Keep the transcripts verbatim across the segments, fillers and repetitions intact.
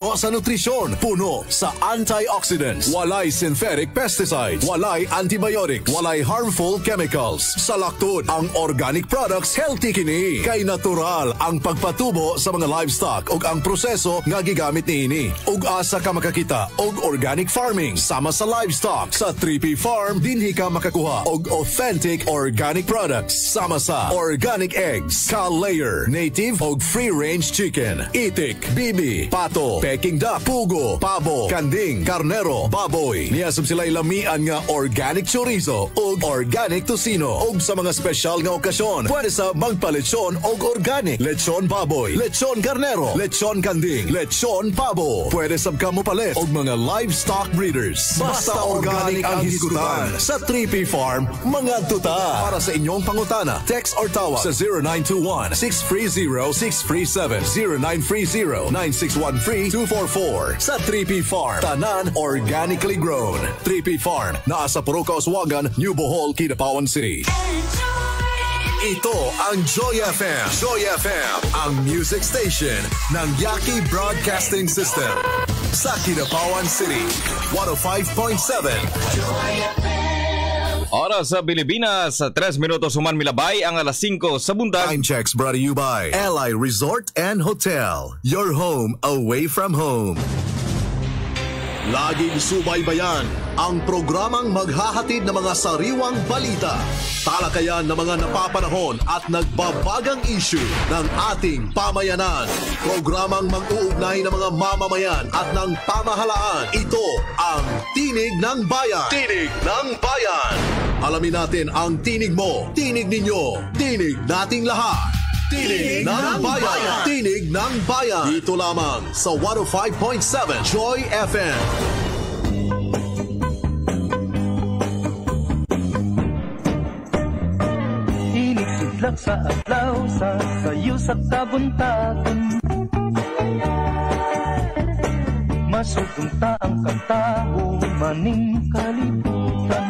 O sa nutrisyon, puno sa antioxidants, walay synthetic pesticides, walay antibiotics, walay harmful chemicals. Sa Lactod, ang organic products healthy kini. Kay natural ang pagpatubo sa mga livestock ug ang proseso nga gigamit niini. Ug asa ka makakita og organic farming sama sa livestock. Sa three P Farm dinhi ka makakuha og authentic organic products sama sa organic eggs, ka-layer, native og free-range chicken, itik, bibi, pato, peking duck, pugo, pabo, kanding, karnero, baboy. Niyasab sila'y lamian nga organic chorizo o organic tocino. O sa mga special nga okasyon, pwede sa magpa-lechon o organic. Lechon baboy, lechon karnero, lechon kanding, lechon pabo. Pwede sab ka mo palit og mga livestock breeders. Basta organic ang hisgutan. Sa three P Farm, mga tuta. Para sa inyong pangutana, text or tawag sa zero nine two one, six three zero, six three seven, zero nine three zero, nine six one three, two four four. Sa three P Farm, tanan organically grown. three P Farm, naa sa Puruca, Oswagan, New Bohol, Kidapawan City. Ito ang Joy F M. Joy F M, ang music station ng Yaki Broadcasting System. Sa Kidapawan City, one oh five point seven. Joy F M. Oras sa Pilipinas, tres minutos human milabay ang alas singko sa buntag. Time checks brought to you by L I Resort and Hotel. Your home away from home. Laging subaybayan ang programang maghahatid ng mga sariwang balita, talakayan ng mga napapanahon at nagbabagang issue ng ating pamayanan. Programang mag-uugnay ng mga mamamayan at ng pamahalaan. Ito ang Tinig ng Bayan. Tinig ng Bayan. Alamin natin ang tinig mo, tinig ninyo, tinig nating lahat. Tinig, Tinig ng, ng bayan. bayan. Tinig ng Bayan. Dito lamang sa one oh five point seven Joy F M. Tinig sidlak sa adlaw, sa sayo sa kabuntagon. Masugunta ang katao, maning kalibutan.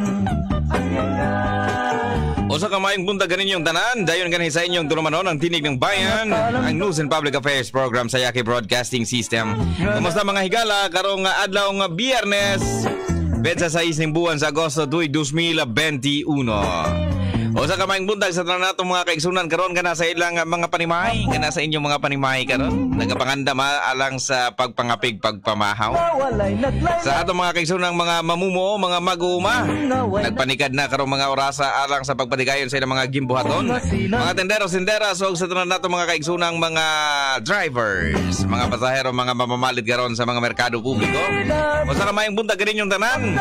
O sa kamayang bunta ganin yung tanan, dayon ganin sa inyong tulumanon ang Tinig ng Bayan, ang News and Public Affairs Program sa Yaki Broadcasting System. Kumusta mga higala, karong adlaw nga Biyernes, betsa sa isang buwan sa Agosto two thousand twenty-one. O sa kamayang buntag sa tanan natong mga kaigsunan karon kana sa ilang mga panimay, kana sa inyong mga panimay karon, nagapangandam alang sa pagpangapig pagpamahaw. Sa atong mga kaigsunan mga mamumo, mga maguma, nagpanikad na karong mga orasa alang sa pagpatigayon sa ilang mga gimbuhaton. Mga tendero-senderas o sa tanan natong mga kaigsunan mga drivers, mga pasahero, mga mamamalit karon sa mga merkado publiko. O sa kamayang buntag ganin yung tanan.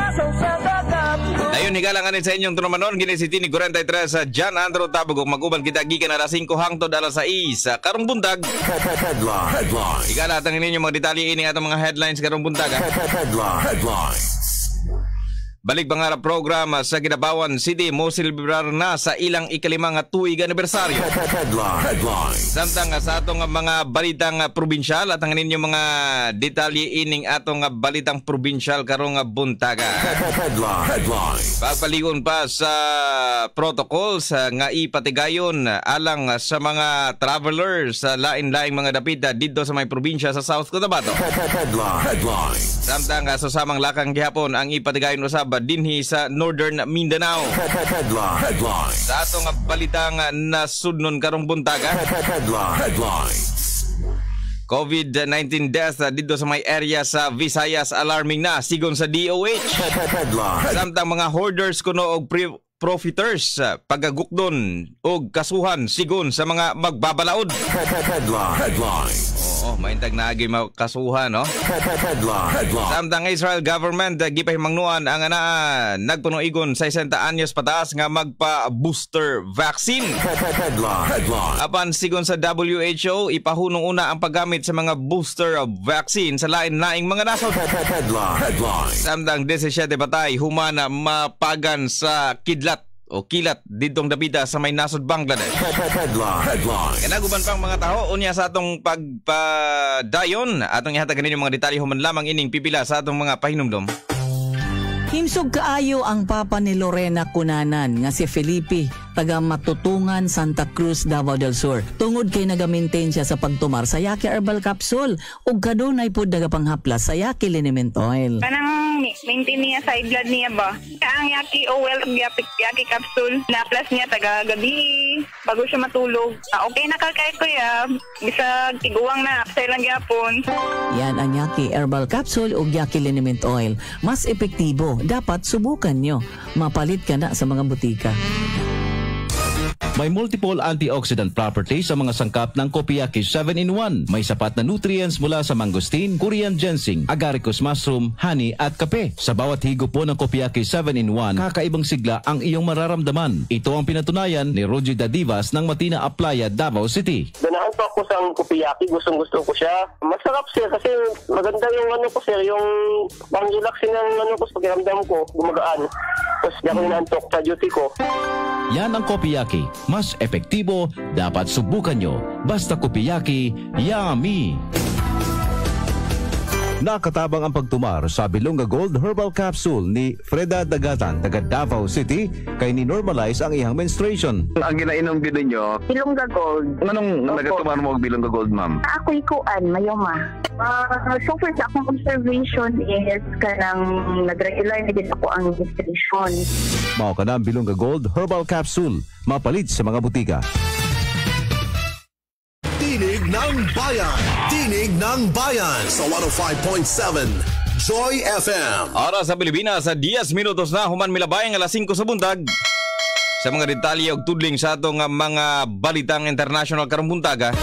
Dayon higalangan sa inyong tunumanon gini si Tinig forty-three sa John Andrew Tabog mag-ubal kita gikan alas singko hangtod alas sais karong buntag. Headline. Headline. Ikala tang ninyo mga detalye ini atong mga headlines karong buntag. Headline. Headline. Balik pangarap program sa Kidapawan City mo silbrar na sa ilang ikalimang tuig anibersaryo. Headline. Headline. Samtang sa atong mga balitang probinsyal at ang ninyo mga detalye ining atong balitang probinsyal karong buntaga. Headline. Headline. Pagpaligon pa sa protocols nga ipatigayon alang sa mga travelers sa lain-laing mga dapita dito sa may probinsya sa South Cotabato. Headline. Headline. Samtang sa samang lakang gihapon ang ipatigayon usab dinhi sa Northern Mindanao. Headline. Headline. Sa atong balitang nasudnon karong buntaga. Headline. Headline. COVID nineteen death dito sa may area sa Visayas alarming na sigon sa D O H. Headline. Samtang mga hoarders kuno og pre- profiters pagagukdon og kasuhan sigon sa mga magbabalaod. Headline. Headline. Oo, maintag na agi makasuhan, no? Headline. Headline. Samtang Israel government uh, gipahimangnuan ang ana nagpuno-igon sa sixty anyos pataas nga magpa-booster vaccine. Headline. Headline. Apan sigon sa W H O ipahunong una ang paggamit sa mga booster vaccine sa lain-laing mga nasod. Headline. Headline. Samtang seventeen patay humana mapagan sa kidlat o kilat didtong dapita sa may nasod Bangladesh. Headline. Headline. Kanaguban pang mga tao unya sa atong pagpadayon atong ihatag kaninyo mga detalye human lamang ining pipila sa atong mga pahinumdom. Himsog kaayo ang papa ni Lorena Cunanan nga si Felipe taga Matutungan, Santa Cruz, Davao del Sur. Tungod kay naga-maintain siya sa pagtumar sa Yaki Herbal Capsule ug kadunay pud nagapanghaplas sa Yaki Liniment Oil. Kanang maintain niya sa blood niya ba? Ang Yaki Oil ug Yaki, Yaki Capsule na plus niya taga gabi bago siya matulog. Ah, okay na kay kuya. Bisa tiguang na sa ilang gyapon. Yan ang Yaki Herbal Capsule ug Yaki Liniment Oil. Mas epektibo, dapat subukan nyo. Mapalit ka na sa mga butika. May multiple antioxidant properties sa mga sangkap ng Kopiyaki seven in one. May sapat na nutrients mula sa mangosteen, Korean ginseng, agaricus mushroom, honey at kape. Sa bawat higop po ng Kopiyaki seven in one, kakaibang sigla ang iyong mararamdaman. Ito ang pinatunayan ni Rogie Dadivas ng Matina Aplaya, Davao City. Ganahan pa ako sa Kopiyaki, gustong gusto ko siya. Masarap siya kasi maganda yung ano ko sir, yung pang-relaxing ng ano ko sa pakiramdam ko, gumagaan. Tapos di ako inaantok sa duty ko. Yan ang Kopiyaki. Mas epektibo, dapat subukan nyo. Basta Kopiyaki, yummy! Nakatabang ang pagtumar sa Bilonga Gold Herbal Capsule ni Freda Dagatan, taga Davao City, kay ni-normalize ang iyang menstruation. Ang ginainom gid ninyo, Bilonga Gold. anong nagatumar mo og Bilonga Gold, ma'am? Ako'y kuan, mayoma. Uh, so far sa akong observation is kanang nag-regular na din ako ang menstruation. Mao ka na ang Bilonga Gold Herbal Capsule, mapalit sa mga butika. Tinig ng Bayan. Tinig ng Bayan sa one oh five point seven Joy F M. Oras sa Pilipinas sa ten minutos na human milabayang alas singko sa buntag. Sa mga detalye og tudling sa atong mga balitang international karong buntaga.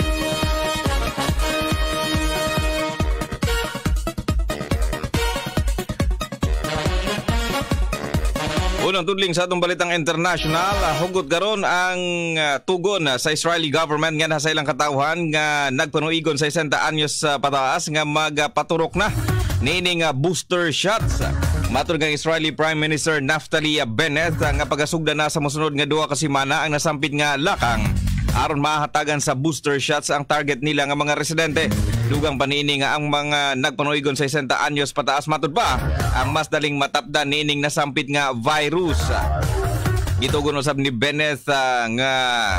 Unang tudling sa atong balitang international, hugot karon ang uh, tugon uh, sa Israeli government nga nasa ilang katawhan nga nagpanuigon sa sixty anyos uh, pataas nga magpaturok uh, na nining uh, booster shots. Matod kang Israeli Prime Minister Naftali Bennett uh, nga pagasugda na sa mosunod nga duha ka semana ang nasampit nga lakang aron mahatagan sa booster shots ang target nila nga mga residente. Dugang panini nga ang mga nagpanuigon sa sixty anyos pataas matud pa ang mas daling matapdan nining nasampit nga virus. Gitugon usab ni Bennett uh, nga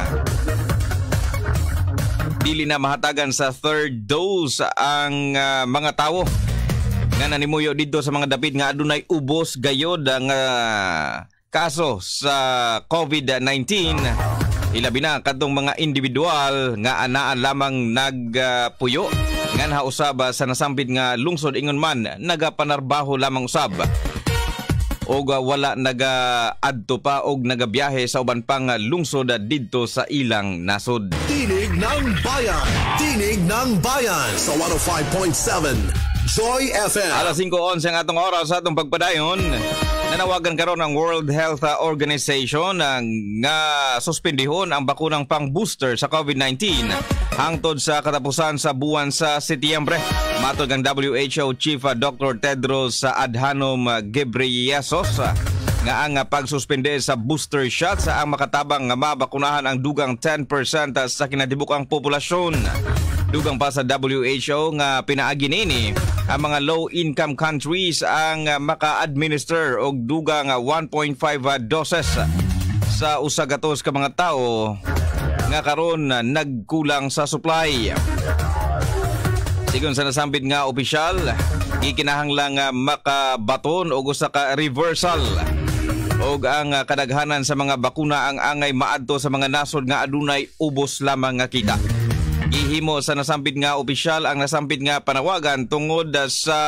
dili na mahatagan sa third dose ang uh, mga tawo nga nanimuyo dito sa mga dapit nga adunay ubos gayod ang uh, kaso sa COVID nineteen. Ilabi na kadtong mga individual nga anaan lamang nagpuyo uh, nga nausab sa nasampit nga lungsod ingon man nagapanarbaho lamang usab og uh, wala naga-adto pa og nagabiyahe sa uban pang lungsod didto sa ilang nasod. Tinig ng Bayan. Tinig ng Bayan sa one oh five point seven Joy F M. Alas singko onse ang atong oras sa atong pagpadayon. Nanawagan karon ang World Health Organization uh, nga suspendihon ang bakunang pang-booster sa COVID nineteen hangtod sa katapusan sa buwan sa Setyembre. Matod ang W H O Chief uh, Doctor Tedros Adhanom Ghebreyesus uh, nga ang uh, pagsuspende sa booster shots uh, ang makatabang nga mabakunahan ang dugang ten percent uh, sa kinatibukang populasyon. Dugang pa sa W H O nga pinaagi nini ang mga low-income countries ang uh, maka-administer og dugang uh, one point five uh, doses uh, sa usagatos ka mga tao nga karon uh, nagkulang sa supply. Sigon sa nasampit nga opisyal, gikinahanglang uh, makabaton og usa ka reversal og ang uh, kadaghanan sa mga bakuna ang angay maadto sa mga nasod nga adunay ubos lamang nga kita. Ihimo sa nasampit nga opisyal ang nasampit nga panawagan tungod sa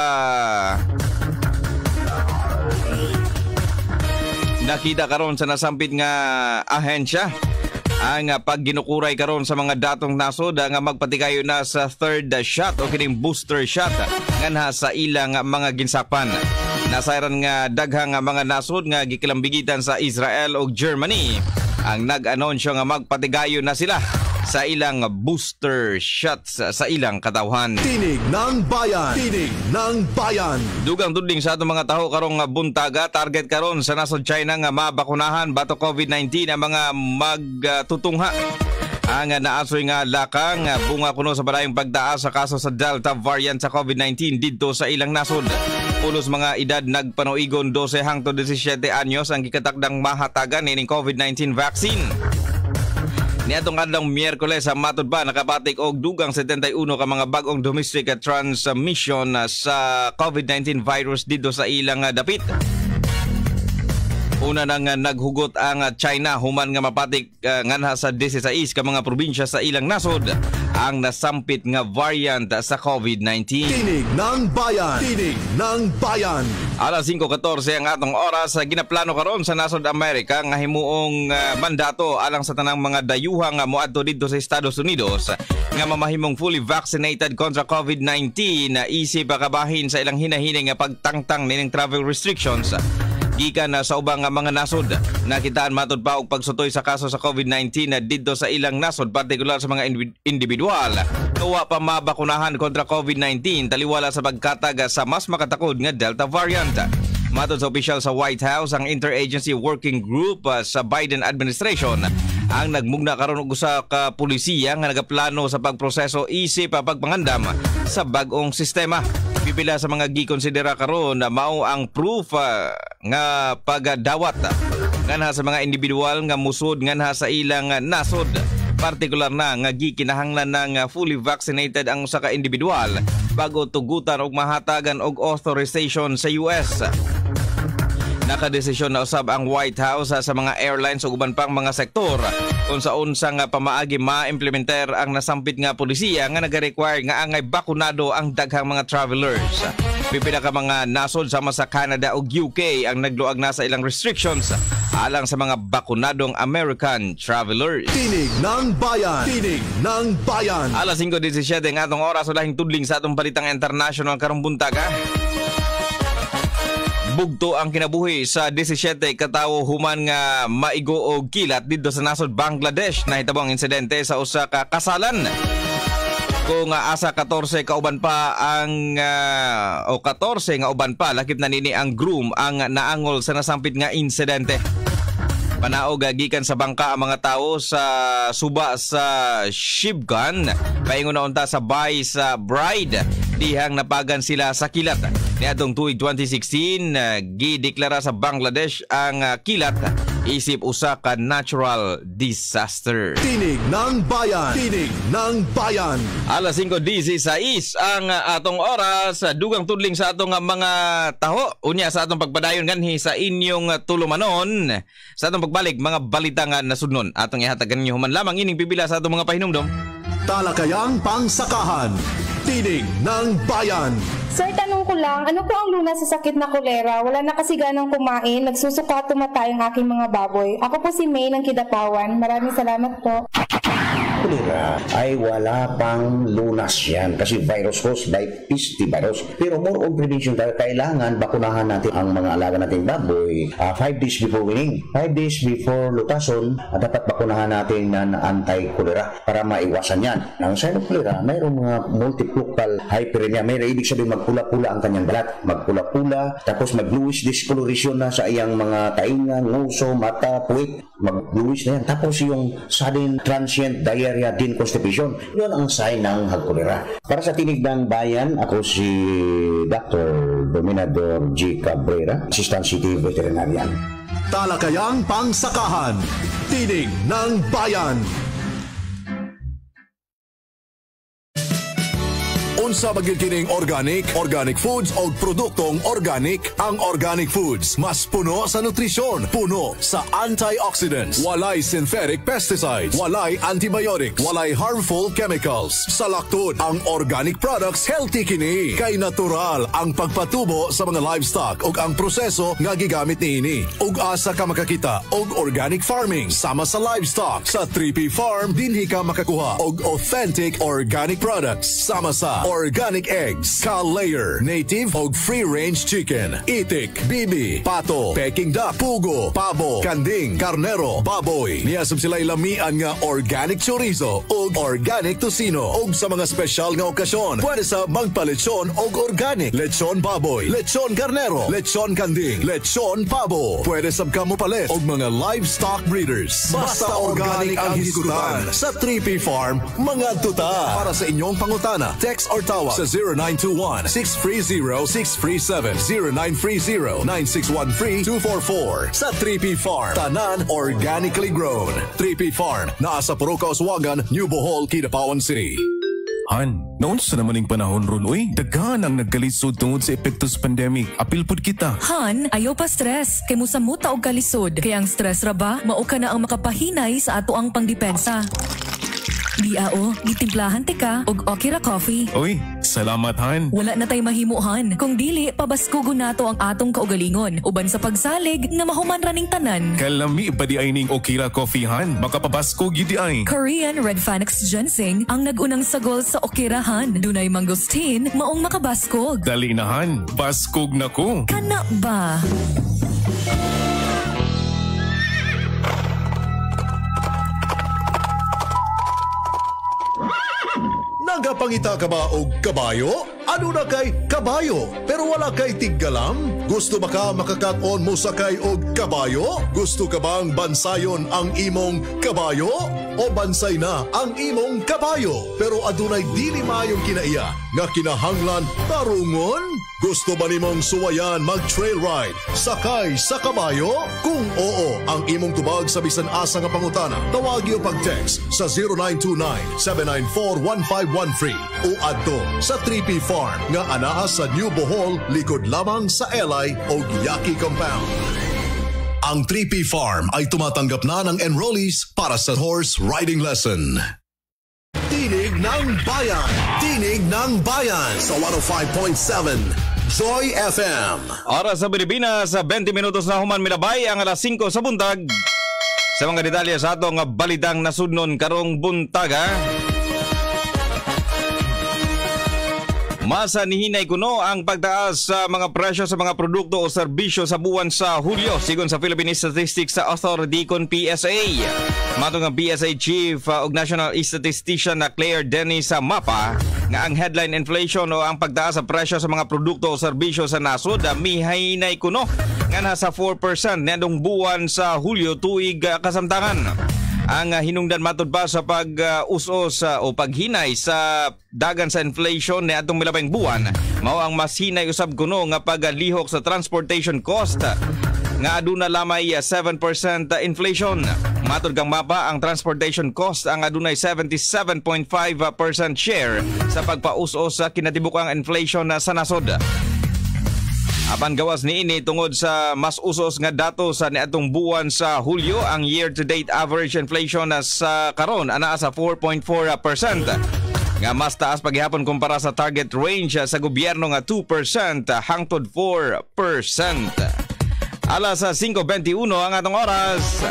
nakita karon sa nasampit nga ahensya ang pagginukuray karon sa mga datong nasod nga magpatikayo na sa third shot o kining booster shot nga na sa ilang mga ginsakpan. Nasayran nga daghang mga nasod nga gikilambigitan sa Israel o Germany ang nag-anonsyo nga magpatigayo na sila sa ilang booster shots sa ilang katawhan. Tinig ng Bayan. Tinig ng Bayan. Dugang tudling sa atong mga taho karong buntaga, target karon sa nasod China nga mabakunahan bato COVID nineteen ang mga magtutungha. Ang naasoy nga lakang bunga kuno sa badayong pagtaas sa kaso sa Delta variant sa COVID nineteen didto sa ilang nasod. Pulos mga edad nagpanuigon twelve hangtod seventeen anyos ang gikatakdang mahatagan nining COVID nineteen vaccine. Niadtong adlong Miyerkules sa matud pa nakapatik og dugang seventy-one ka mga bag-ong domestic transmission sa COVID nineteen virus dito sa ilang dapit. Una nang naghugot ang China human nga mapatik uh, nganha sa sixteen ka mga probinsya sa ilang nasod ang nasampit nga variant sa COVID nineteen. Tinig ng Bayan. Tinig ng Bayan. Alas five fourteen ang atong oras sa ginaplano karon sa nasod Amerika nga himuong uh, mandato alang sa tanang mga dayuhang nga moadto dito sa Estados Unidos nga mamahimong fully vaccinated kontra COVID nineteen na isip pakabahin sa ilang hinahining nga pagtangtang nining travel restrictions gikan na sa ubang mga nasod. Nakitaan matud pa og pagsutoy sa kaso sa COVID nineteen na didto sa ilang nasod, partikular sa mga individual tuwa pa mabakunahan kontra COVID nineteen taliwala sa pagkatag sa mas makatakod nga Delta variant. Matud sa opisyal sa White House, ang Interagency Working Group uh, sa Biden administration ang nagmugna karon og usa ka pulisiya nga nagaplano sa pagproseso isip pa pagpangandam sa bag-ong sistema. Pipila sa mga gikonsidera karon na mao ang proof uh, nga pagdawat nganha sa mga individual nga musud nganha sa ilang nasod, partikular na nga gikinahanglan ng fully vaccinated ang usa ka individual bago tugutan og mahatagan og authorization sa U S. Nakadesisyon na usab ang White House sa mga airlines ug uban pang mga sektor kung sa unsa nga pamaagi ma-implementer ang nasampit nga polisiya nga nag-require nga angay bakunado ang daghang mga travelers. Pipila ka mga nasod sama sa Canada ug U K ang nagluag na sa ilang restrictions alang sa mga bakunadong American travelers. Tinig ng Bayan. Tinig ng Bayan. Alas five seventeen ang atong oras ulahing tudling sa atong balitang international karong buntag. Bugto ang kinabuhi sa seventeen katawo human nga maigo og kilat didto sa nasod Bangladesh. Nahitabo ang insidente sa usa ka kasalan. Kung uh, asa fourteen ka uban pa ang uh, o fourteen nga uban pa lakip na nini ang groom ang naangol sa nasampit nga insidente. Panaog gikan sa bangka ang mga tao sa suba sa Shibgan paingon na unta sa bay sa Bride dihang napagan sila sa kilat. Niadtong tuig twenty sixteen uh, gideklara sa Bangladesh ang uh, kilat isip usa ka natural disaster. Tinig ng Bayan. Tinig ng Bayan. Alas five sixteen ang uh, atong oras, dugang tudling sa atong uh, mga taho unya sa atong pagpadayon nganhi sa inyong uh, tulumanon sa atong pagbalik mga balita nga nasudnon atong ihatag kaninyo human lamang ining pipila sa atong mga pahinumdom. Talakayang pangsakahan. Tinig ng Bayan. Sir, tanong ko lang, ano po ang lunas sa sakit na kolera? Wala na kasi ganang kumain, nagsusuka tumatay ang aking mga baboy. Ako po si May ng Kidapawan. Maraming salamat po. Kolera ay wala pang lunas yan kasi virus caused by piscivirus. Pero more on prevention tayo, kailangan bakunahan natin ang mga alaga nating baboy uh, five days before weaning. five days before lutason, uh, dapat bakunahan natin ng anti-kolera para maiwasan yan. Ang sign of kolera, mayroong mga multifocal hyperemia. Mayroong ibig sabihin magpula-pula ang kanyang balat. Magpula-pula, tapos mag-bluish discoloration na sa iyang mga tainga, nguso, mata, puwit. Mag-bluish na yan. Tapos yung sudden transient diarrhea din constipation. Yun ang sign ng kolera. Para sa Tinig ng Bayan, ako si Doctor Dominador G. Cabrera, Assistant City Veterinarian. Talakayang pangsakahan. Tinig ng Bayan. Unsa bagid kining organic, organic foods o produktong organic? Ang organic foods mas puno sa nutrisyon, puno sa antioxidants, walay synthetic pesticides, walay antibiotics, walay harmful chemicals. Sa laktod, ang organic products healthy kini kay natural ang pagpatubo sa mga livestock ug ang proseso nga gigamit niini. Ug asa ka makakita og organic farming sama sa livestock sa three P Farm dinhi ka makakuha og authentic organic products sama sa organic eggs, cow-layer, native o free-range chicken, itik, bibi, pato, peking duck, pugo, pabo, kanding, karnero, baboy. Niyasab sila ilamian nga organic chorizo o organic tocino o sa mga special nga okasyon. Pwede sa magpa-lechon o organic, lechon baboy, lechon karnero, lechon kanding, lechon pabo. Pwede sab ka mo palit o mga livestock breeders. Basta organic ang hisgutan sa three P Farm, mga tuta. Para sa inyong pangutana, text or Tawag sa zero nine two one, six three zero, six three seven, zero nine three zero, nine six one three, two four four. Sa three P Farm, tanan organically grown. three P Farm, naa sa Puroko, Oswagan, New Bohol, Kidapawan City. Han, noon sa namaning panahon ron, uy, daghan ang nagkalisod tungod sa epekto sa pandemic. Apil pod kita. Han, ayaw pa stress. Kay mo sa muta og kalisod. Kaya ang stress ra ba, mao ka na ang makapahinay sa ato ang pangdepensa. Di ao, gitimplahan ti ka og Okira Coffee. Uy, salamat Han. Wala na tay mahimuhan. Kung dili, pabaskugo nato ang atong kaugalingon. Uban sa pagsalig nga mahuman raning tanan. Kalami pa di ay ning Okira Coffee Han. Makapabaskog yun ay. Korean Red Phoenix Ginseng ang nagunang sagol sa Okira Han. Dunay mangosteen, maong makabaskog. Dali na Han, baskog na ko. Kana ba? Nagapangita ka ba og kabayo? Ano na kay kabayo? Pero wala kay tiggalam? Gusto ba ka makakaton mo sakay og kabayo? Gusto ka bang bansayon ang imong kabayo? O bansay na ang imong kabayo? Pero adunay dili maayong kinaiya nga kinahanglan tarungon? Gusto ba nimong suwayan mag-trail ride? Sakay sa kabayo? Kung oo ang imong tubag sa bisan asa nga pangutana, tawagi o pag-text sa zero nine two nine, seven nine four, one five one three o adto sa three P Farm nga anaa sa New Bohol, likod lamang sa Elay o Yaki Compound. Ang three P Farm ay tumatanggap na ng enrollees para sa horse riding lesson. Tinig ng Bayan! Tinig ng Bayan sa one oh five point seven Joy F M. Oras sa Pilipinas, twenty minutos na human milabay ang alas singko sa buntag. Sa mga detalye sa atong balitang nasudnon karong buntaga. Masa nihinay kuno ang pagtaas sa mga presyo sa mga produkto o serbisyo sa buwan sa Hulyo sigon sa Philippine Statistics Authority kon P S A. Matong ang P S A Chief uh, og National Statistician na Claire Dennis sa Mapa nga ang headline inflation o ang pagtaas sa presyo sa mga produkto o serbisyo sa nasod uh, mihinay kuno nga nasa four percent niadtong buwan sa Hulyo tuig uh, kasamtangan. Ang uh, hinungdan matod pa sa pag-usos uh, o paghinay sa dagan sa inflation ni atong milabing buwan, mao ang mas hinay usab kuno nga paglihok sa transportation cost uh, nga aduna lamay uh, seven percent uh, inflation. Matod kang Mapa, ang transportation cost ang adunay seventy-seven point five percent share sa pagpausos sa kinatibukang inflation uh, sa nasod. Apan gawas ni ini tungod sa mas usos nga datos sa niadtong buwan sa Hulyo, ang year-to-date average inflation na sa karon anaa sa four point four percent. Nga mas taas paghihapon kumpara sa target range sa gobyerno nga two percent hangtod four percent. Alas singko twenty-one ang atong oras.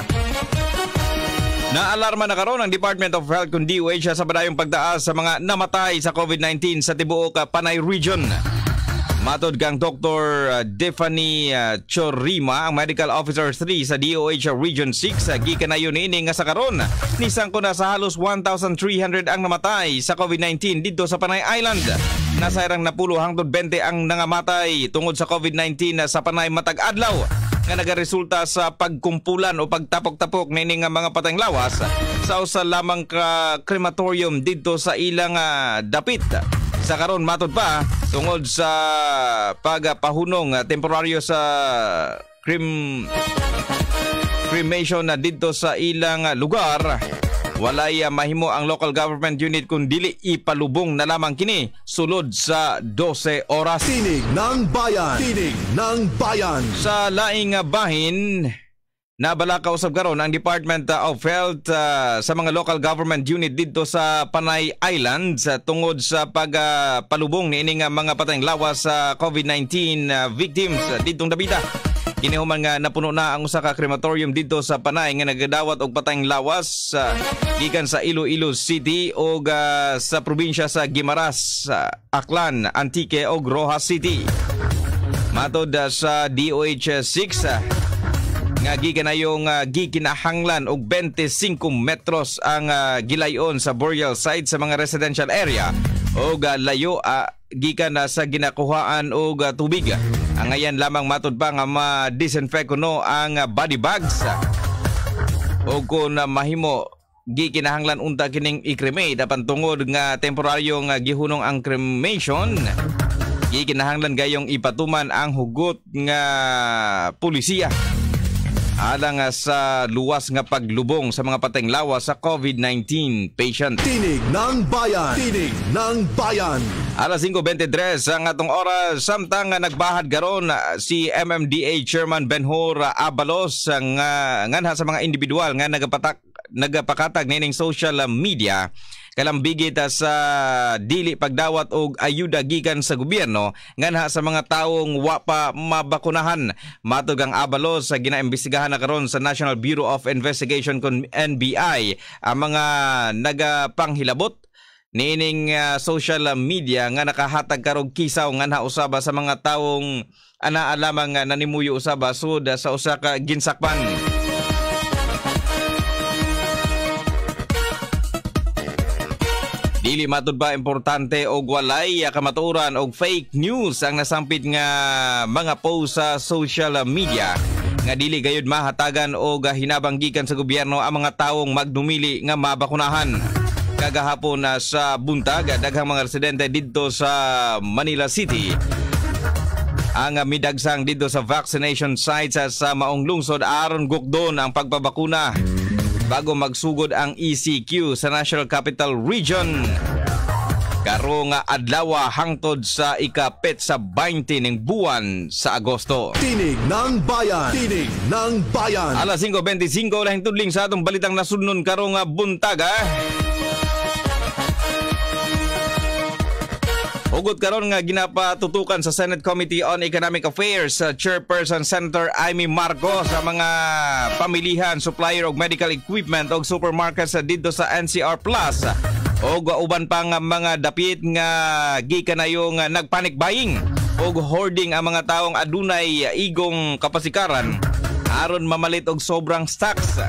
Naalarma na karon ang Department of Health kun D O H sa padayong pagtaas sa mga namatay sa COVID nineteen sa tibuok Panay Region. Matod kang Doctor Defani Chorima, ang Medical Officer three sa D O H Region six, gikanayon ini nga sa karon nisang ko na sa halos one thousand three hundred ang namatay sa COVID nineteen dito sa Panay Island. Nasayarang napulo hangtod twenty ang nangamatay tungod sa COVID nineteen sa Panay matag adlaw nga nagaresulta sa pagkumpulan o pagtapok-tapok nini nga mga patayng lawas sa usa lamang ka crematorium dito sa ilang uh, dapit. Sa karon matod pa tungod sa pagpahunong uh, temporaryo sa crem cremation na dito sa ilang uh, lugar, walay uh, mahimo ang local government unit kung dili ipalubong na lamang kini sulod sa twelve oras. Tinig ng Bayan! Tinig ng Bayan! Sa laing uh, bahin, nabalaka usab karon ang Department of Health uh, sa mga local government unit dito sa Panay Island sa uh, tungod sa pagpalubong uh, niini nga mga patayng lawas sa uh, COVID nineteen uh, victims uh, ditong Dabita. Kinihuman nga napuno na ang usa ka crematorium dito sa Panay nga nagadawat og patayng lawas uh, gikan sa Iloilo City o uh, sa probinsya sa Guimaras, uh, Aklan, Antique o Rojas City. Matod uh, sa D O H six, uh, nga gikanayong uh, gikinahanglan og twenty-five metros ang uh, gilayon sa burial site sa mga residential area o uh, layo uh, gikan uh, sa ginakuhaan og uh, tubig. Ang ayan lamang matod pa nga ma-disinfect kuno ang uh, body bags uh, o kung uh, mahimo gikinahanglan unta kining i-cremate apan tungod nga temporaryo nga gihunong ang cremation, gikinahanglan gayong ipatuman ang hugot nga pulisiya alang sa luwas nga paglubong sa mga patayng lawas sa COVID nineteen patient. Tinig ng Bayan. Tinig ng Bayan. Alas five twenty-three ang atong oras, samtang nagbahad garon si M M D A Chairman Benhur Abalos nga nganha sa mga individual nga nagapatak nagapakatag nining social media kalambigit sa dili pagdawat og ayuda gikan sa gobyerno nganha sa mga taong wa pa mabakunahan. Matug ang Abalos sa ginaimbestigahan na karon sa National Bureau of Investigation kon N B I ang mga nagapanghilabot nining uh, social media nga nakahatag karog kisaw nganha usaba sa mga taong ana lamang uh, nanimuyo usaba sud sa usa ka ginsakpan. Dili matud ba importante og walay kamatuoran og fake news ang nasampit nga mga post sa social media nga dili gayud mahatagan og hinabang gikan sa gobyerno ang mga taong magdumili nga mabakunahan. Kagahapon na sa buntag, daghang mga residente didto sa Manila City ang midagsang didto sa vaccination sites sa maong lungsod aron gukdon ang pagpabakuna bago magsugod ang E C Q sa National Capital Region karong adlaw hangtod sa ikapit sa twenty ning buwan sa Agosto. Tinig ng Bayan. Tinig ng Bayan. Alas five twenty-five lahing tudling sa atong balitang nasudnon karong buntag. Hugot karon nga ginapatutukan sa Senate Committee on Economic Affairs uh, Chairperson Senator Amy Marcos sa mga pamilihan, supplier og medical equipment og supermarkets uh, dito sa N C R Plus og uh, uban pang uh, mga dapit nga gikanayong uh, nagpanic buying og hoarding ang mga taong adunay uh, igong kapasikaran aron mamalit og sobrang stocks.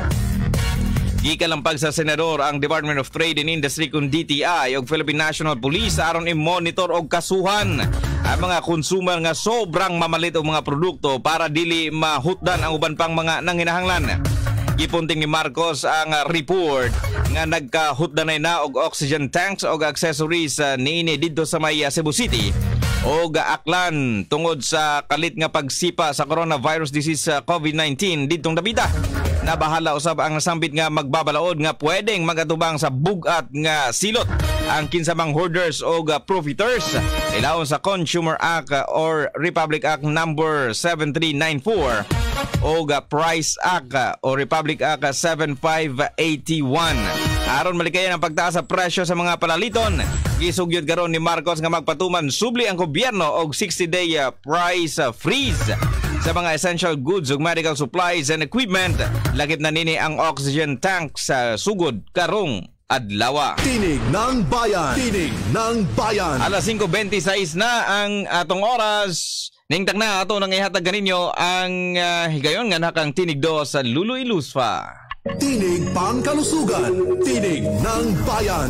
Gikalampag sa senador ang Department of Trade and Industry kun D T I og Philippine National Police aron i-monitor og kasuhan ang mga consumer nga sobrang mamalit og mga produkto para dili mahutdan ang uban pang mga nanginahanglan. Gipunting ni Marcos ang report nga nagkahutdanay na og oxygen tanks og accessories uh, niini didto sa may uh, Cebu City og aklan tungod sa kalit nga pagsipa sa coronavirus disease uh, COVID nineteen didtong dapita. Nabahala usab ang nasambit nga magbabalaod nga pwedeng magatubang sa bugat nga silot ang kinsamang hoarders o profiteers ilawon sa Consumer Act or Republic Act number seven three nine four o Price Act o Republic Act seven five eight one. Aron malikayan ang pagtaas sa presyo sa mga palaliton, gisugyod karon ni Marcos nga magpatuman subli ang gobyerno og sixty day price freeze sa mga essential goods ug medical supplies and equipment. Lagip na nini ang oxygen tank sa sugod karong adlaw. Tinig ng Bayan. Tinig ng Bayan. Alas five twenty-six na ang atong oras. Ningtag na ato nang ihatag kaninyo ang uh, higayon nga nakang tinig do sa Luloy Lusfa. Tinig pangkalusugan. Tinig ng Bayan.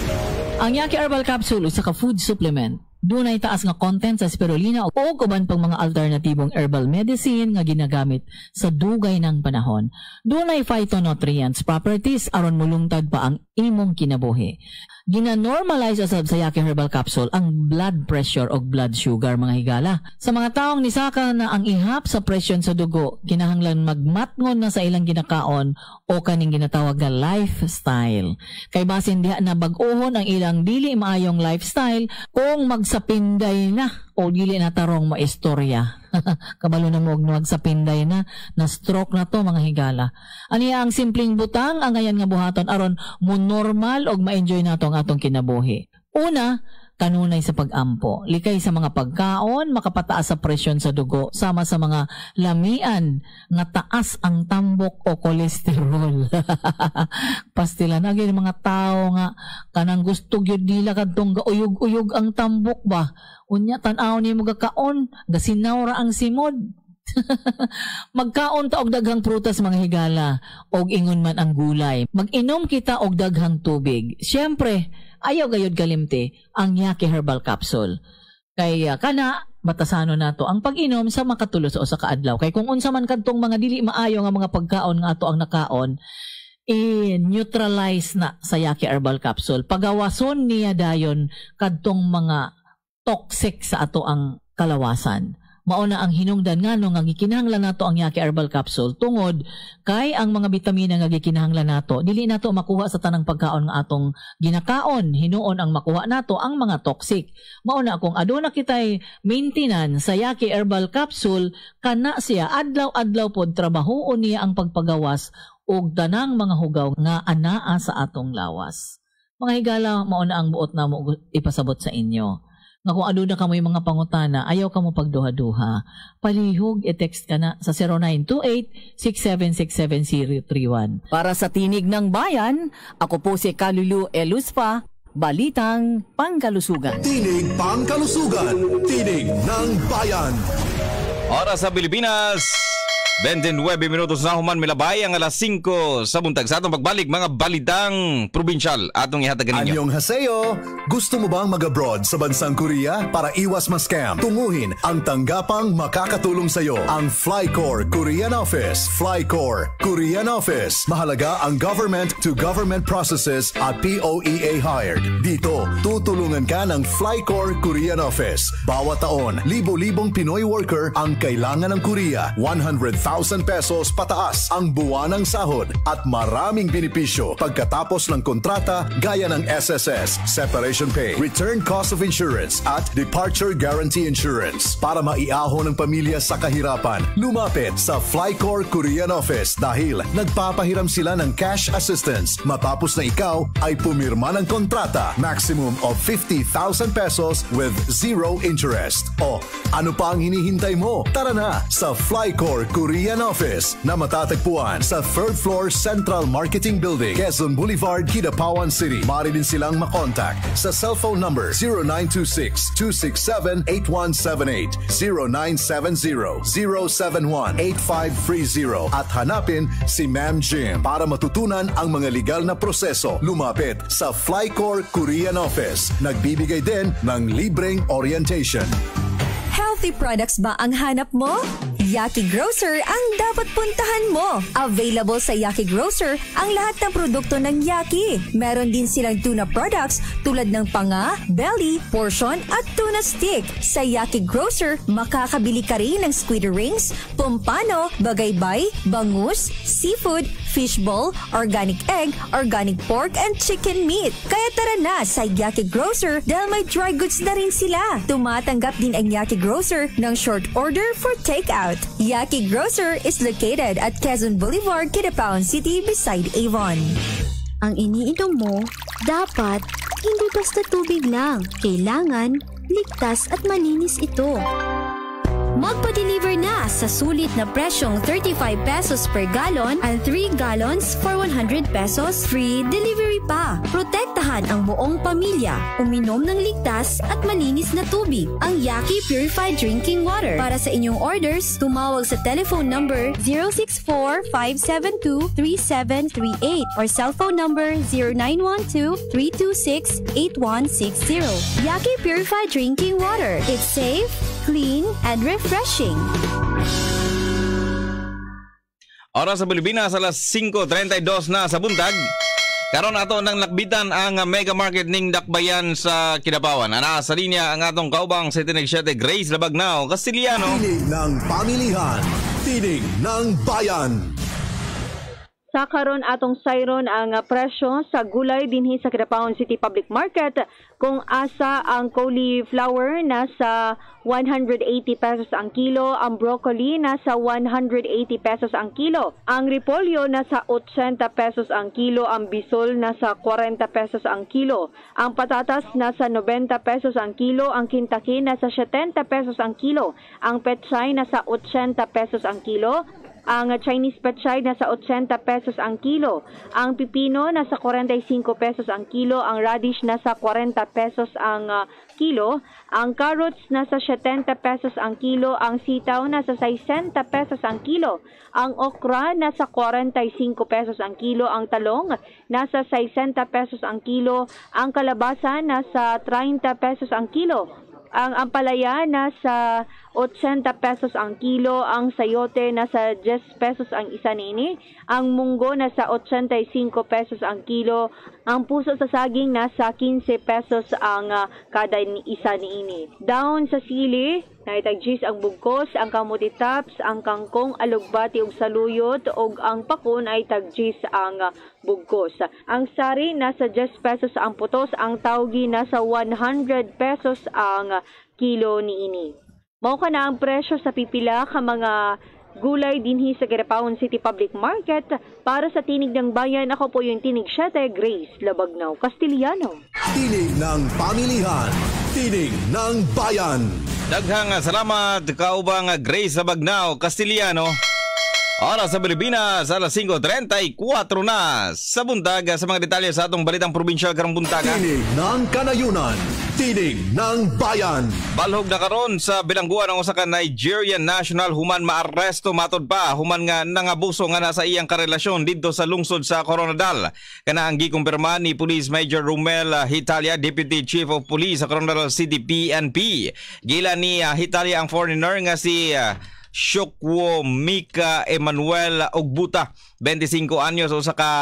Ang Yaki Herbal Capsule usa ka food supplement. Dunay taas nga content sa spirulina o uban pang mga alternatibong herbal medicine nga ginagamit sa dugay ng panahon. Dunay phytonutrients properties aron mulungtad pa ang imong kinabuhi. Gina-normalize asab sa Yaki Herbal Capsule ang blood pressure o blood sugar mga higala. Sa mga taong nisaka na ang ihap sa presyon sa dugo, kinahanglan magmatngon na sa ilang ginakaon o kaning ginatawag na lifestyle. Kay basin diha na bag-ohon ang ilang dili maayong lifestyle kung magsapinday na o dili na tarong maistorya. Kabalo na mo og magsapinday na na stroke na to mga higala. Aniya ang simpleng butang ang ayan nga buhaton aron mo normal og ma-enjoy nato ang atong kinabuhi. Una, kanunay sa pag-ampo. Likay sa mga pagkaon, makapataas sa presyon sa dugo, sama sa mga lamian nga taas ang tambok o kolesterol. Pastilan na gyud mga tao nga kanang gusto gyud nila kadtong gauyog-uyog ang tambok ba. Unya tan-aw nimo gakaon, gasinaw ra ang simod. Magkaon ta og daghang prutas mga higala og ingon man ang gulay. Mag-inom kita og daghang tubig. Siyempre, ayaw gayud kalimti ang Yaki Herbal Capsule. Kay uh, kana batasano nato ang pag-inom sa makatulo sa usa ka adlaw. Kay kung unsa man kadtong mga dili maayo nga mga pagkaon nga ato ang nakaon, i-neutralize na sa Yaki Herbal Capsule. Pagawason niya dayon kadtong mga toxic sa ato ang kalawasan. Mauna ang hinungdan nga no nga gikinahanglan nato ang Yaki Herbal Capsule tungod kay ang mga bitamina nga gikinahanglan nato dili nato makuha sa tanang pagkaon nga atong ginakaon, hinuon ang makuha nato ang mga toxic. Mauna kung aduna kitay maintenance sa Yaki Herbal Capsule, kana siya adlaw-adlaw pod trabahoon niya ang pagpagawas og tanang mga hugaw nga anaa sa atong lawas. Mga higala, mauna ang buot na mo ipasabot sa inyo. Nga kung aduna ka mo yung mga pangutana, ayaw ka mo pagduha-duha, palihog, i-text ka na sa zero nine two eight, six seven six seven zero three one. Para sa Tinig ng Bayan, ako po si Kalulu Eluspa, Balitang Pangkalusugan. Tinig Pangkalusugan, Tinig ng Bayan. Oras sa Pilipinas, twenty-nine minutos na human milabay ang alas singko sa buntag sa atong pagbalik mga balitang probinsyal atong ihatagan ninyo. Anyong haseyo, gusto mo bang mag-abroad sa bansang Korea para iwas ma-scam? Tunguhin ang tanggapang makakatulong sa iyo, ang Flycore Korean Office. Flycore Korean Office. Mahalaga ang government to government processes at P O E A hired. Dito, tutulungan ka ng Flycore Korean Office. Bawat taon, libo-libong Pinoy worker ang kailangan ng Korea. one hundred thousand pesos pataas ang buwanang sahod at maraming benepisyo pagkatapos ng kontrata gaya ng S S S, separation pay, return cost of insurance at departure guarantee insurance. Para maiahon ng pamilya sa kahirapan, lumapit sa Flycore Korean Office dahil nagpapahiram sila ng cash assistance matapos na ikaw ay pumirma ng kontrata. Maximum of fifty thousand pesos with zero interest. O ano pa ang hinihintay mo? Tara na sa Flycore Korean Office na matatagpuan sa third floor Central Marketing Building, Quezon Boulevard, Kidapawan City. Maaari din silang makontak sa cellphone number zero nine two six, two six seven, eight one seven eight, zero nine seven zero, zero seven one, eight five three zero at hanapin si Ma'am Jim para matutunan ang mga legal na proseso. Lumapit sa Flycore Korean Office. Nagbibigay din ng libreng orientation. Healthy products ba ang hanap mo? Yaki Grocer ang dapat puntahan mo. Available sa Yaki Grocer ang lahat ng produkto ng Yaki. Meron din silang tuna products tulad ng panga, belly, portion at tuna stick. Sa Yaki Grocer, makakabili ka rin ng squid rings, pompano, bagaybay, bangus, seafood, fishball, organic egg, organic pork and chicken meat. Kaya tara na sa Yaki Grocer dahil may dry goods na rin sila. Tumatanggap din ang Yaki Grocer ng short order for takeout. Yaki Grocer is located at Quezon Boulevard, Kidapawan City beside Avon. Ang iniinom mo, dapat hindi basta tubig lang. Kailangan ligtas at malinis ito. Magpa-deliver na sa sulit na presyong thirty-five pesos per gallon and three gallons for one hundred pesos. Free delivery pa. Protektahan ang buong pamilya. Uminom ng ligtas at malinis na tubig. Ang Yaki Purified Drinking Water. Para sa inyong orders, tumawag sa telephone number zero six four, five seven two, three seven three eight or cellphone number zero nine one two, three two six, eight one six zero. Yaki Purified Drinking Water. It's safe, clean, and refreshing. Oras sa Pilipinas, alas singko trentay-dos na sa buntag. Karon ato nang lakbitan ang mega market ning Dakbayan sa Kidapawan. Ana sa linya ang atong kaubang sa Tinig siyete, Grace Labagnao, Castiliano. Tinig ng pamilihan, Tinig ng bayan. Sa karon atong sayron ang uh, presyo sa gulay dinhi sa Kidapawan City Public Market, kung asa ang cauliflower nasa one hundred eighty pesos ang kilo, ang broccoli nasa one hundred eighty pesos ang kilo, ang repolyo nasa eighty pesos ang kilo, ang bisol nasa forty pesos ang kilo, ang patatas nasa ninety pesos ang kilo, ang kintaki nasa seventy pesos ang kilo, ang pechay nasa eighty pesos ang kilo, ang Chinese pechay nasa eighty pesos ang kilo, ang pipino nasa forty-five pesos ang kilo, ang radish nasa forty pesos ang uh, kilo, ang carrots nasa seventy pesos ang kilo, ang sitaw nasa sixty pesos ang kilo, ang okra nasa forty-five pesos ang kilo, ang talong nasa sixty pesos ang kilo, ang kalabasa nasa thirty pesos ang kilo, ang ampalaya nasa eighty pesos ang kilo, ang sayote nasa ten pesos ang isa niini, ang munggo nasa eighty-five pesos ang kilo, ang puso sa saging nasa fifteen pesos ang uh, kada isa niini. Down sa sili, naitagjis ang bugkos, ang kamuti tops, ang kangkong, alugbati ug saluyot, ug ang pakon ay tagjis ang uh, bugkos. Ang sari nasa ten pesos ang putos, ang tawgi nasa one hundred pesos ang uh, kilo niini. Mao ka na ang presyo sa pipila ka mga gulay dinhi sa Quirapao City Public Market. Para sa Tinig ng Bayan, ako po yung Tinig Siete, Grace Labagnaw Castiliano. Tinig ng Pamilihan, Tinig ng Bayan. Daghang salamat kaubang Grace Labagnaw Castiliano. Oras sa Pilipinas, alas five thirty-four na sa buntag. Sa mga detalye sa atong balitang probinsyal karong buntaga. Tinig ng Kanayunan, Tinig ng Bayan. Balhog na karon sa bilangguan ng usa ka Nigerian national human maaresto matod pa human nga nangabuso nga nasa iyang karelasyon didto sa lungsod sa Coronadal. Kana ang gikumpirma ni Police Major Romel Hitalia, Deputy Chief of Police sa Coronadal City P N P. Gila ni uh, Hitalia ang foreigner nga si uh, Shokwo Mika Emmanuel Ogbuta, twenty-five anyos, usa ka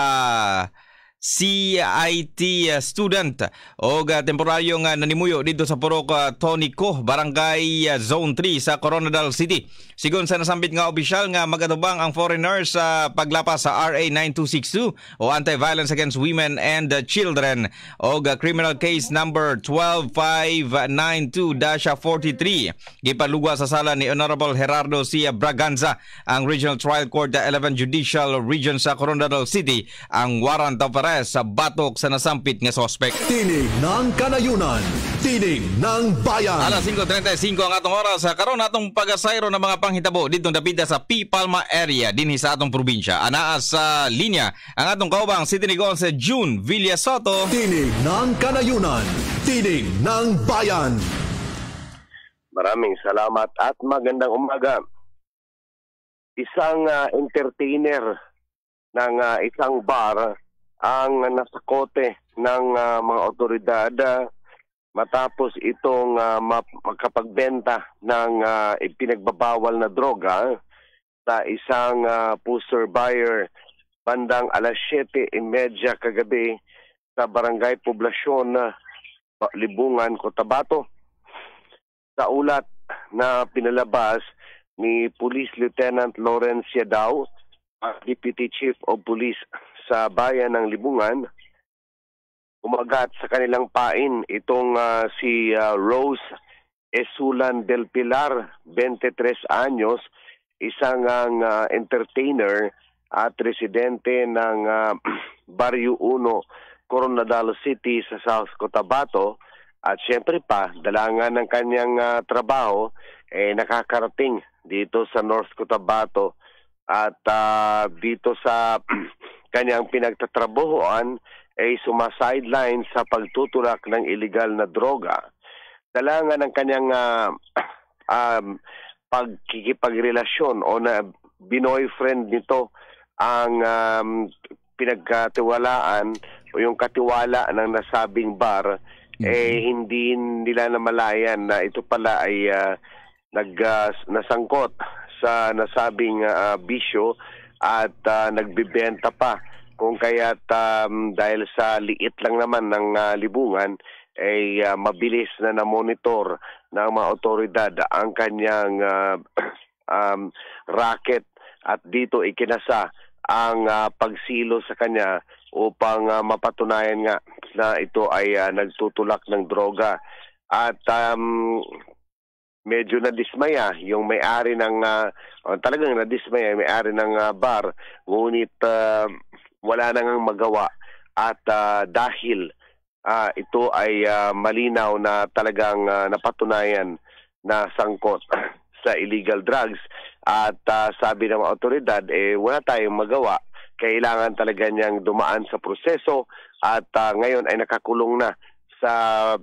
C I T student o uh, temporaryong uh, nanimuyo dito sa Purok uh, Tonico, Barangay uh, Zone three sa Coronadal City. Sigon sa nasambit nga opisyal nga magatubang ang foreigner sa paglapas sa R A nine two six two o Anti-Violence Against Women and uh, Children o uh, criminal case number one two five nine two dash forty-three. Gipalugwa sa sala ni Honorable Gerardo C. Braganza ang Regional Trial Court uh, eleven Judicial Region sa Coronadal City ang warrant of arrest sa batok sa nasampit nga sospek. Tinig ng Kanayunan, Tinig ng Bayan. Alas five thirty-five ang atong oras. Karon atong pagasayro ng mga panghitabo dito dapita sa P. Palma area dinhi sa atong probinsya. Anaa sa linya ang atong kaubang City Negosyo June Villasoto. Tinig ng Kanayunan, Tinig ng Bayan. Maraming salamat at magandang umaga. Isang uh, entertainer ng uh, isang bar ang nasakote ng uh, mga otoridad uh, matapos itong uh, magkapagbenta ng uh, ipinagbabawal na droga sa isang uh, poster buyer bandang alas siyete trenta kagabi sa Barangay Poblasyon, uh, Libungan, Cotabato. Sa ulat na pinalabas ni Police Lieutenant Lawrence Yadao, uh, Deputy Chief of Police sa bayan ng Libungan, umagat sa kanilang pain itong uh, si uh, Rose Esulan del Pilar, twenty-tres anyos, isang uh, entertainer at residente ng uh, Barrio one, Coronadal City sa South Cotabato. At syempre pa, dalangan ng kanyang uh, trabaho, eh, nakakarating dito sa North Cotabato at uh, dito sa kanyang pinagtatrabahoan ay sumasideline sa pagtutulak ng illegal na droga. Dalangan ng kanyang uh, um, pagkikipagrelasyon o na binoyfriend nito ang um, pinagkatiwalaan o yung katiwala ng nasabing bar, mm-hmm. eh hindi nila namalayan na ito pala ay uh, nag, uh, nasangkot sa nasabing uh, bisyo at uh, nagbibenta pa, kung kaya't um, dahil sa liit lang naman ng uh, libungan ay uh, mabilis na na-monitor ng mga otoridad ang kanyang uh, um, racket at dito ikinasa ang uh, pagsilo sa kanya upang uh, mapatunayan nga na ito ay uh, nagtutulak ng droga. At um, medyo nadismaya yung may-ari ng uh, oh, talagang nadismaya yung may-ari ng uh, bar, ngunit uh, wala nang magawa at uh, dahil uh, ito ay uh, malinaw na talagang uh, napatunayan na sangkot sa illegal drugs at uh, sabi ng mga otoridad, eh wala tayong magawa, kailangan talaga niyang dumaan sa proseso at uh, ngayon ay nakakulong na sa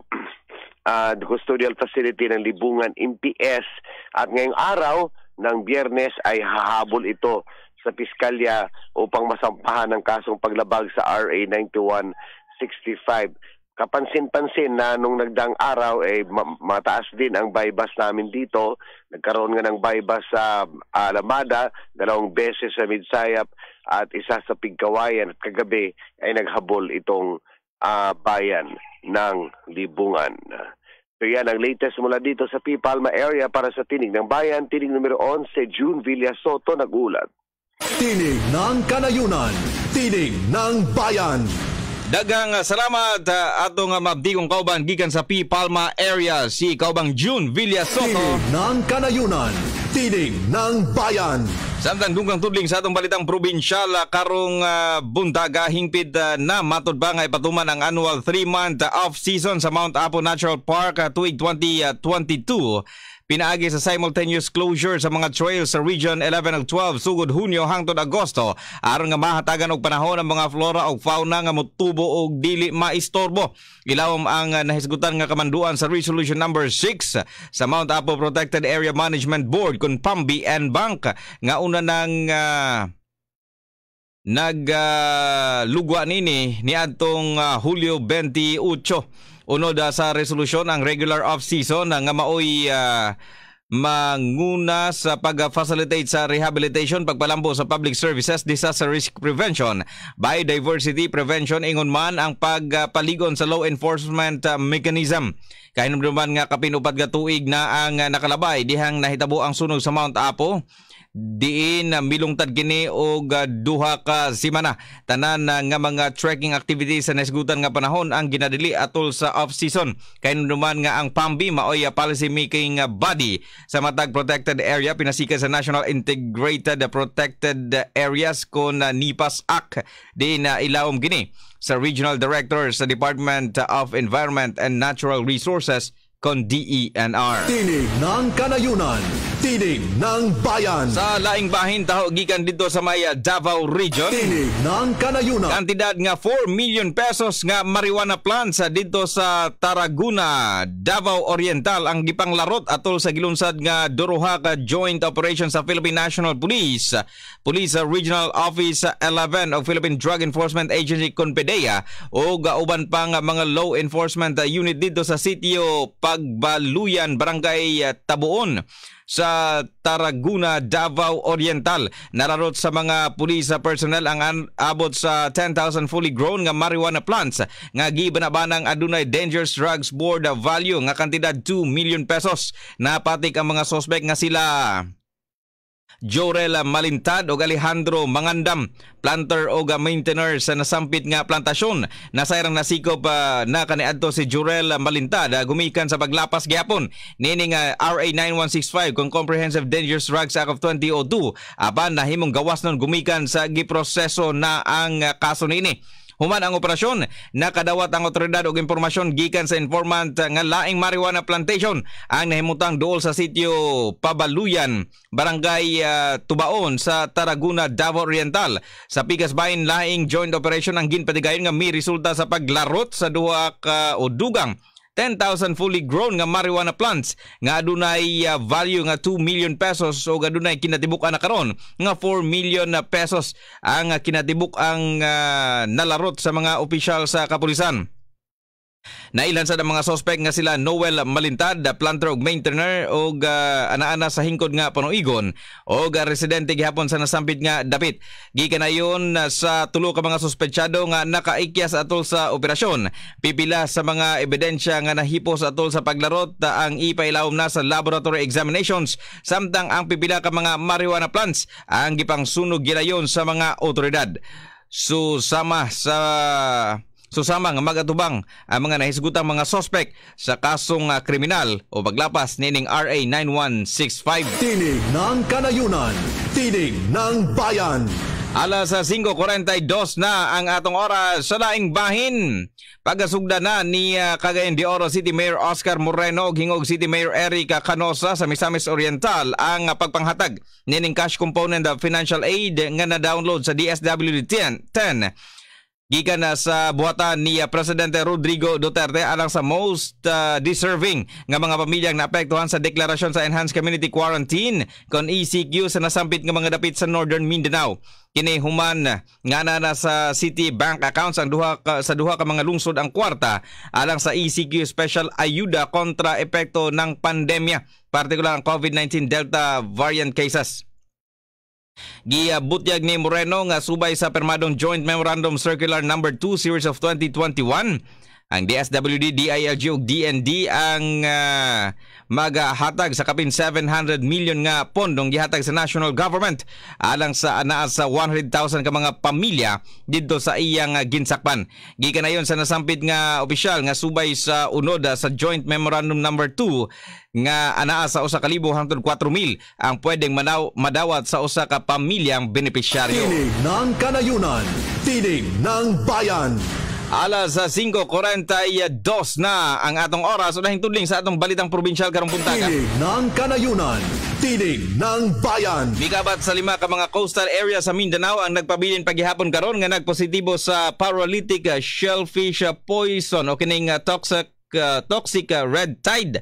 uh, custodial facility ng Libungan M P S at ngayong araw ng Biyernes ay hahabol ito sa piskalya upang masampahan ng kasong paglabag sa R A ninety-one sixty-five. kapansin-pansin na nung nagdaang araw eh ma- mataas din ang bypass namin dito. Nagkaroon nga ng bypass sa Alamada, dalawang beses sa Midsayap at isa sa Pigkawayan, at kagabi ay naghabol itong uh, bayan ng Libungan. So yan ang latest mula dito sa P. Palma area para sa Tinig ng Bayan. Tinig numero eleven, June Villasoto nag-ulat. Tinig ng Kanayunan, Tinig ng Bayan. Daghang salamat uh, atong uh, mabdigong kauban gikan sa P. Palma area, si kaubang June Villasoto. Tinig ng Kanayunan, Tinig ng Bayan. Samtang dungkang tudling sa atong balitang probinsyal, uh, karong uh, buntaga hingpit uh, na matod ba nga ipatuman ang annual three-month uh, off-season sa Mount Apo Natural Park uh, tuig twenty twenty-two. Pinaagi sa simultaneous closure sa mga trails sa Region eleven ug twelve sugod Hunyo hangtod Agosto aron nga mahatagan og panahon ang mga flora ug fauna nga motubo og dili maistorbo. Ilawom ang uh, nahisgutan nga kamanduan sa Resolution number six sa Mount Apo Protected Area Management Board kun P A M B and Bank nga una nang uh, naglugwa uh, nini niadtong uh, Hulyo twenty-eight. Unod uh, sa resolusyon ang regular off-season uh, nga maoy uh, manguna sa pag-facilitate sa rehabilitation, pagpalambo sa public services, disaster risk prevention, biodiversity prevention, ingon man ang pagpaligon sa law enforcement uh, mechanism. Kahinumduman nga kapinupad nga tuig na ang uh, nakalabay dihang nahitabo ang sunog sa Mount Apo. Diin uh, milungtad kini og uh, duha ka semana. Tanan uh, nga mga trekking activities sa nasgutan nga panahon ang ginadili atol sa off-season. Kahinumduman nga ang P A M B maoy uh, policy making uh, body sa matag protected area, pinasika sa National Integrated Protected Areas kon uh, NIPAS Act. Diin uh, ilawom kini sa Regional Director sa Department of Environment and Natural Resources kon D E N R. Tinig ng Kanayunan, Tinig ng Bayan. Sa laing bahin taho gikan dito sa may Davao Region. Tinig ng Kanayunan. Kantidad nga four million pesos nga marijuana plants dito sa Tarragona, Davao Oriental ang gipanglarot atol sa gilunsad nga duruha ka joint operation sa Philippine National Police, Police Regional Office eleven o Philippine Drug Enforcement Agency kon P D E A o gauban pa nga mga law enforcement unit dito sa sitio Pagbaluyan, Barangay Tabuon sa Tarragona, Davao Oriental. Nararot sa mga pulis personnel ang abot sa ten thousand fully grown nga marijuana plants nga gibanabanang adunay Dangerous Drugs Board value nga kantidad two million pesos. Napatik ang mga suspect nga sila Jorel Malintad o Alejandro Mangandam, planter o maintainer sa nasampit nga plantasyon. Nasayrang nasikop uh, na kaniadto si Jorel Malintad uh, gumikan sa paglapas gyapon nining uh, R A nine one six five kung Comprehensive Dangerous Drugs Act of twenty oh two. Apan nahimong gawas nun gumikan sa giproseso na ang uh, kaso nini. Human ang operasyon, nakadawat ang otoridad og impormasyon gikan sa informant nga laing marijuana plantation ang nahimutang duol sa sitio Pabaluyan, Barangay uh, Tubaon sa Tarragona, Davao Oriental. Sa Pikas Bayin, laing joint operation ang ginpatigayon nga may resulta sa paglarot sa duha ka o dugang ten thousand fully grown nga marijuana plants nga adunay uh, value nga two million pesos o adunay kinatibuk-an na karon nga four million pesos ang uh, kinatibuk ang uh, nalarot sa mga opisyal sa kapulisan. Nailan sa mga suspect nga sila Noel Malintad, planter ug maintainer ug uh, ana-ana sa hingkod nga Panuigon ug uh, residente gihapon sa nasampit nga dapit. Gikan ayon uh, sa tulo ka mga suspetsyado nga nakaikyas atol sa operasyon. Pipila sa mga ebidensya nga nahipos atol sa paglarot uh, ang ipailawom na sa laboratory examinations samtang ang pipila ka mga marijuana plants ang gipangsunog gilayon sa mga otoridad. Susama sa Susama nga magatubang ang mga nahisgutang mga suspect sa kasong uh, kriminal o paglapas nining R A nine one six five. Tinig ng Kanayunan, Tinig ng Bayan. Alas sa five forty-two na ang atong oras sa laing bahin. Pagasugda na ni uh, Cagayan de Oro City Mayor Oscar Moreno ug hingog City Mayor Erica Canosa sa Misamis Oriental ang uh, pagpanghatag nining cash component of financial aid nga na-download sa D S W D ten. gikan na sa buhatan ni uh, Presidente Rodrigo Duterte alang sa most uh, deserving nga mga pamilyang naapektuhan sa deklarasyon sa Enhanced Community Quarantine kon E C Q sa nasampit nga mga dapit sa Northern Mindanao. Kini human nga na, na sa City Bank accounts ang duha ka, sa duha ka mga lungsod ang kwarta alang sa E C Q Special Ayuda kontra epekto ng pandemya, partikular ang COVID nineteen Delta variant cases. Gibutyag ni Moreno nga subay sa permadong Joint Memorandum Circular number two Series of twenty twenty-one, ang D S W D, D I L G ug D N D ang uh, magahatag sa kapin seven hundred million nga pondong gihatag sa national government alang sa anaa sa one hundred thousand ka mga pamilya didto sa iyang uh, ginsakpan. Gikanayon sa nasampit nga opisyal nga subay sa unod uh, sa Joint Memorandum number two nga anaa sa usa ka libo hangtod four mil ang pwedeng manaw, madawat sa usa ka pamilyang benepisyaryo. Tinig ng Kanayunan, Tinig ng Bayan. Alas sa five forty-two na ang atong oras. Unahing tudling sa atong balitang probinsyal karong puntaga. Tinig ng Kanayunan, Tinig ng Bayan. Migabat sa lima ka mga coastal area sa Mindanao ang nagpabilin paghihapon karon nga nagpositibo sa paralytic uh, shellfish uh, poison o kining uh, toxic uh, toxic uh, red tide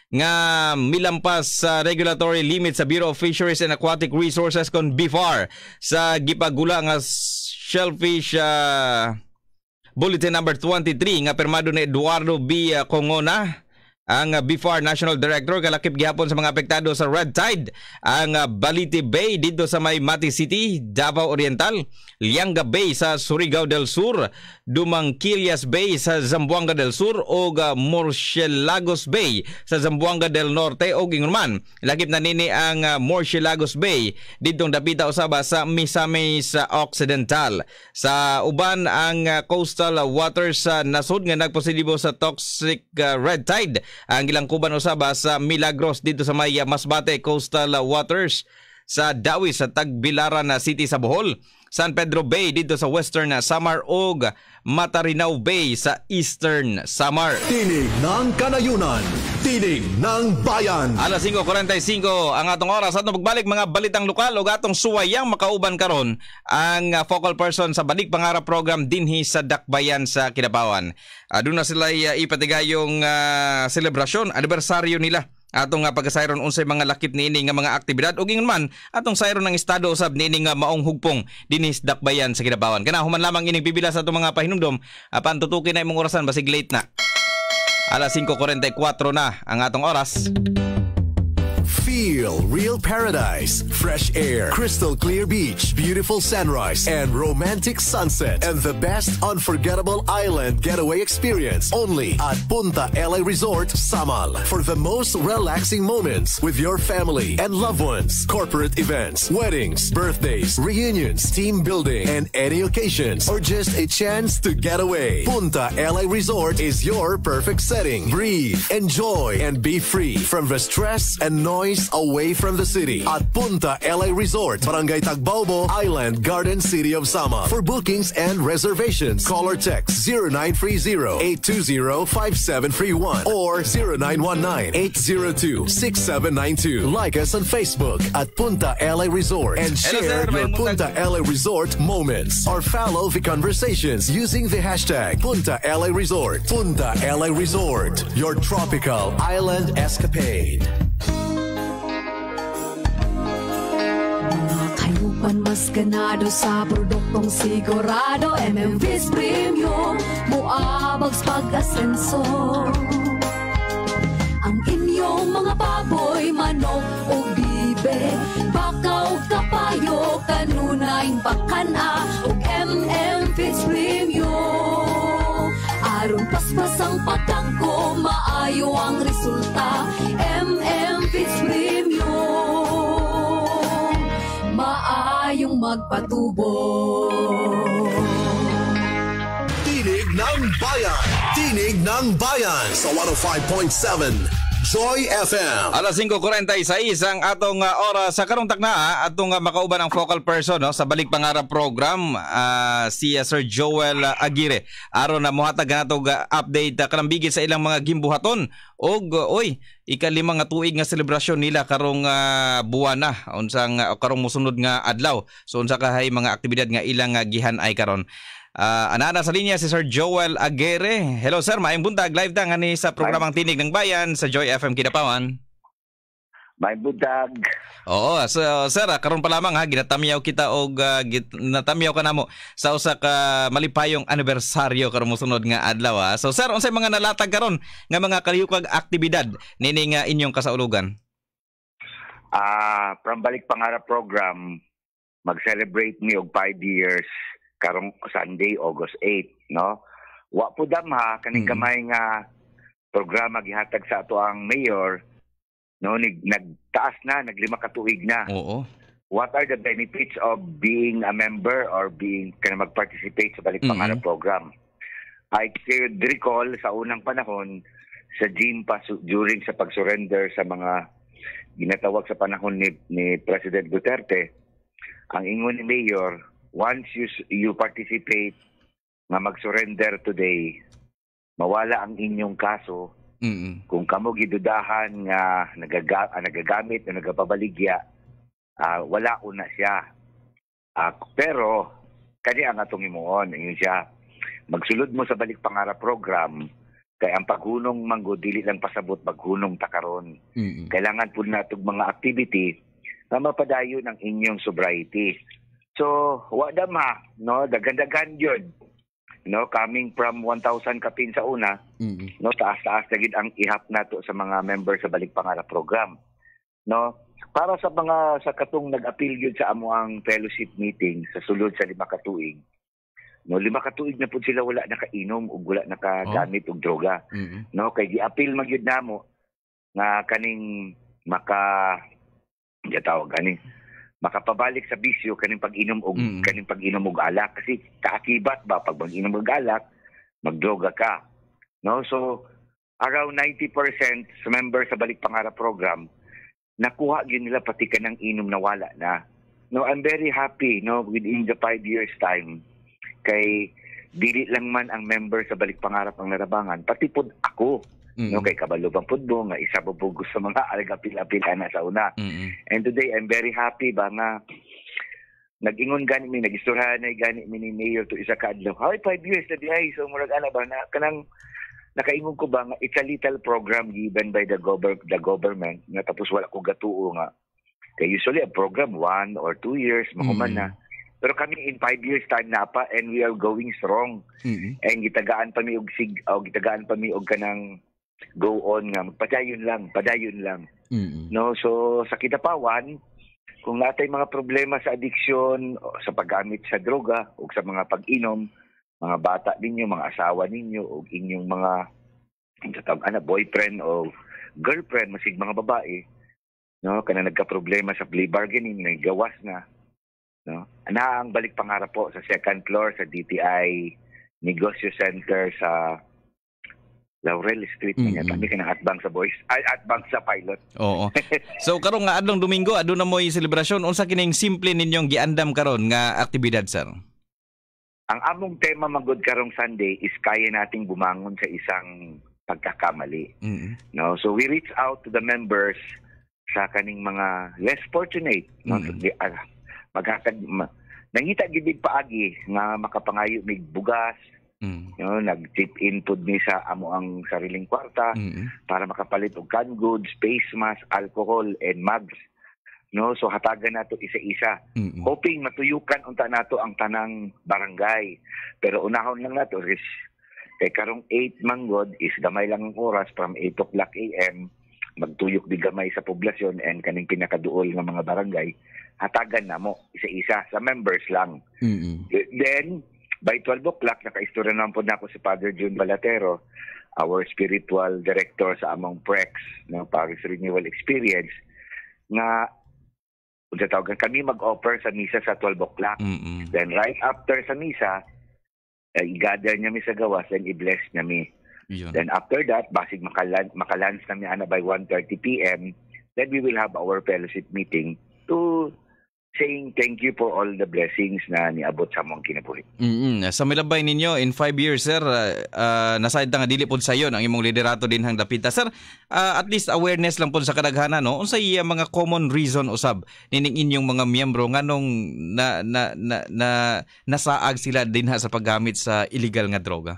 nga milampas sa regulatory limit sa Bureau of Fisheries and Aquatic Resources kon B F A R sa gipagula nga shellfish uh, Bulletin number twenty-three nga permado ni Eduardo B. Congona, ang B F A R National Director. Kalakip gihapon sa mga apektado sa red tide ang Balite Bay dito sa may Mati City, Davao Oriental, Lianga Bay sa Surigao del Sur, Dumangquillas Bay sa Zamboanga del Sur o Murciélagos Bay sa Zamboanga del Norte o gingunman lakip na nini ang Murciélagos Bay didtong dapita usaba sa Misamis Occidental. Sa uban ang coastal waters sa nasud nga nagpositibo sa toxic red tide ang ilang kuban usaba sa Milagros dito sa may Masbate Coastal Waters, sa Dawi sa Tagbilaran City sa Bohol, San Pedro Bay dito sa Western Samar ug Matarinaw Bay sa Eastern Samar. Tinig ng Kanayunan, Tinig ng Bayan. Alas five forty-five ang atong oras. Atong pagbalik mga balitang lokal ug atong suwayang makauban karon ang uh, focal person sa Balik Pangarap program dinhi sa Dakbayan sa Kidapawan. Uh, doon na sila uh, ipatigayong uh, selebrasyon, anibersaryo nila. Atong nga pagkasayron unsay mga lakip niini nga mga aktibidad ug ingon man atong sayron ng estado usab niini nga maong hugpong dinis Dakbayan sa Kidapawan. Kana human lamang ining pipila sa atong mga pahinumdom apan tutukin na imong orasan basig late na. Alas five forty-four na ang atong oras. Feel real paradise, fresh air, crystal clear beach, beautiful sunrise, and romantic sunset, and the best unforgettable island getaway experience only at Punta L A Resort, Samal. For the most relaxing moments with your family and loved ones, corporate events, weddings, birthdays, reunions, team building, and any occasions, or just a chance to get away. Punta L A Resort is your perfect setting. Breathe, enjoy, and be free from the stress and noise away from the city at Punta L A Resort, Barangay Tagbaobo, Island Garden City of Sama. For bookings and reservations, call or text zero nine three zero, eight two zero, five seven three one or zero nine one nine, eight zero two, six seven nine two. Like us on Facebook at Punta L A Resort and share your Punta L A Resort moments or follow the conversations using the hashtag Punta L A Resort. Punta L A Resort, your tropical island escapade. Kayupan mas ganado sa produktong sigurado, M M V's Premium, muabags pag-asenso. Ang inyong mga baboy, manok o bibe, bakaw kapayo, kanunay bakana o M M V's Premium. Aron paspas ang patangko, maayo ang resulta, M M V's Premium. Maayong magpatubo. Tinig ng Bayan, Tinig ng Bayan sa one oh five point seven Joy F M. Alas five forty-six ang atong uh, oras sa karong takna atong uh, makauban ang focal person no sa Balik Pangarap program, uh, si uh, Sir Joel uh, Aguirre aron na mohatag natog uh, update uh, kalambigit sa ilang mga gimbuhaton og uh, oy ikalima nga tuig nga selebrasyon nila karong uh, buwan na unsang uh, karong mosunod nga adlaw. So unsa kahay mga aktibidad nga ilang uh, gihan ay karon. Uh, anana sa linya si Sir Joel Aguirre. Hello sir, maayong buntag. Live ta nga ni sa programang Tinig ng Bayan sa Joy F M Kidapawan. Maayong buntag. Oo, so, sir, karon pa lamang ha, ginatamyaw kita og uh, ginatamyaw ka namo sa usa ka malipayong anibersaryo karon mosunod nga adlaw ha. So sir, unsay mga nalatag karon nga mga kalihukag aktibidad nini nga inyong kasaulugan? Ah, uh, from Balik Pangarap program, mag-celebrate ni og five years karong Sunday, August eighth, no? Wa po dam ha, kaning gamay nga programa gihatag sa ato ang mayor, no? Nig, nagtaas na, naglima ka tuig na. Oo. What are the benefits of being a member or being kana mag-participate sa Balik Pangarap mm-hmm. program? I could recall sa unang panahon sa G I M P A during sa pag-surrender sa mga ginatawag sa panahon ni, ni President Duterte, ang ingon ni Mayor, once you you participate nga mag-surrender today, mawala ang inyong kaso. Mm-hmm. Kung kamo gidudahan nga nagaga, ah, nagagamit o nagapabaligya, uh, wala una siya. Uh, pero, kani ang atong imuon, yun siya, magsulod mo sa Balik Pangarap program, kaya ang paghunong manggo, dili lang pasabot maghunong takaron. Mm-hmm. Kailangan po natong mga activity na mapadayon ang inyong sobriety. So, wala ma, no, dagan-dagan yun. No, coming from one thousand kapin sa una, mm-hmm. no, taas-taas na gid ang ihap nato sa mga member sa Balik Pangarap program. No, para sa mga sa katong nag-appeal yun sa amo ang fellowship meeting sa sulod sa lima ka tuig. No, lima ka tuig na pud sila wala nakainom ug wala nakagamit og droga. Mm-hmm. No, kay gi-appeal man gyud namo nga kaning maka ya tawag ganing makapabalik sa bisyo kaning pag-inom og mm. kaning pag-inom og alak kasi kaakibat ba pag mag-inom og alak magdroga ka, no? So around ninety percent sa members sa Balik Pangarap program nakuha gyud nila pati kanang inom na wala na. No, I'm very happy, no, within the five years time kay dili lang man ang member sa Balik Pangarap ang narabangan, pati pud ako. Mm-hmm. No, kay kabalo bang pudbo nga isa po po gusto mga alagapil-apil na sa una. Mm-hmm. And today I'm very happy ba nga nag-ingon gani mi nagistoryahan na gani mi ni Mayor to isa ka adlaw. Hay five years na di ay so murag ana ba na kanang nakaingon ko ba nga it's a little program given by the gover the government nga tapos wala ko gatuo nga. Kay usually a program one or two years mahuman mm-hmm. na. Pero kami in five years time na pa and we are going strong. Mm-hmm. And gitagaan pa mi og sig o gitagaan pa mi og kanang go on nga padayon lang padayon lang mm-hmm. no. So sa Kidapawan kung natay mga problema sa addiction o sa paggamit sa droga o sa mga pag-inom, mga bata ninyo, mga asawa ninyo o inyong mga ano, boyfriend o girlfriend masig mga babae, no, kana nagka-problema sa plea bargaining nagawas na, no, ana ang Balik Pangarap po sa second floor sa D T I Negosyo Center sa Laurel Street niya. Mm-hmm. Kami ka ng atbang sa boys. Ay, atbang sa pilot. Oo. So, karong nga adlong Domingo, aduna mo yung selebrasyon. Unsa kining simple ninyong giandam karon nga aktibidad, sir? Ang among tema magod karong Sunday is kaya nating bumangon sa isang pagkakamali. Mm-hmm. No? So, we reach out to the members sa kaning mga less fortunate. No? Mm-hmm. So, uh, magkakad, ma, nangita gibig paagi nga makapangayo mig bugas, Mm. no, nag-chip in pud ni sa amo ang sariling kwarta mm-hmm. para makapalit og canned goods, face mask, alcohol and mugs. No, so hatagan nato isa-isa. Mm-hmm. Hoping matuyukan unta nato ang tanang barangay. Pero unahon lang nato is kay karong eight manggod is gamay lang ang oras from eight o'clock a m magtuyok di gamay sa poblasyon and kaning pinakaduol nga mga barangay. Hatagan namo isa-isa sa members lang. Mm-hmm. Then by twelve o'clock, naka-istorya naman po na ako si Father June Balatero, our spiritual director sa among P R E X, no, Paris Renewal Experience, nga kung tawagan kami mag-offer sa misa sa twelve o'clock. Mm-hmm. Then right after sa misa, uh, i-gather niya mi sa gawas, then i-bless niya mi. Yun. Then after that, basig makalan makalans na mi ana by one thirty p m, then we will have our fellowship meeting to saying thank you for all the blessings na niabot sa mong kinabuhi. Mm-hmm. Sa milabay ninyo in five years, sir, uh, uh, nasaid nga dili pod sayon ang imong liderato din hang dapita. Sir, uh, at least awareness lang pod sa kadaghanan, no? Unsay uh, mga common reason usab nining inyong mga miyembro nganong na na na, na nasaag sila dinha sa paggamit sa illegal nga droga?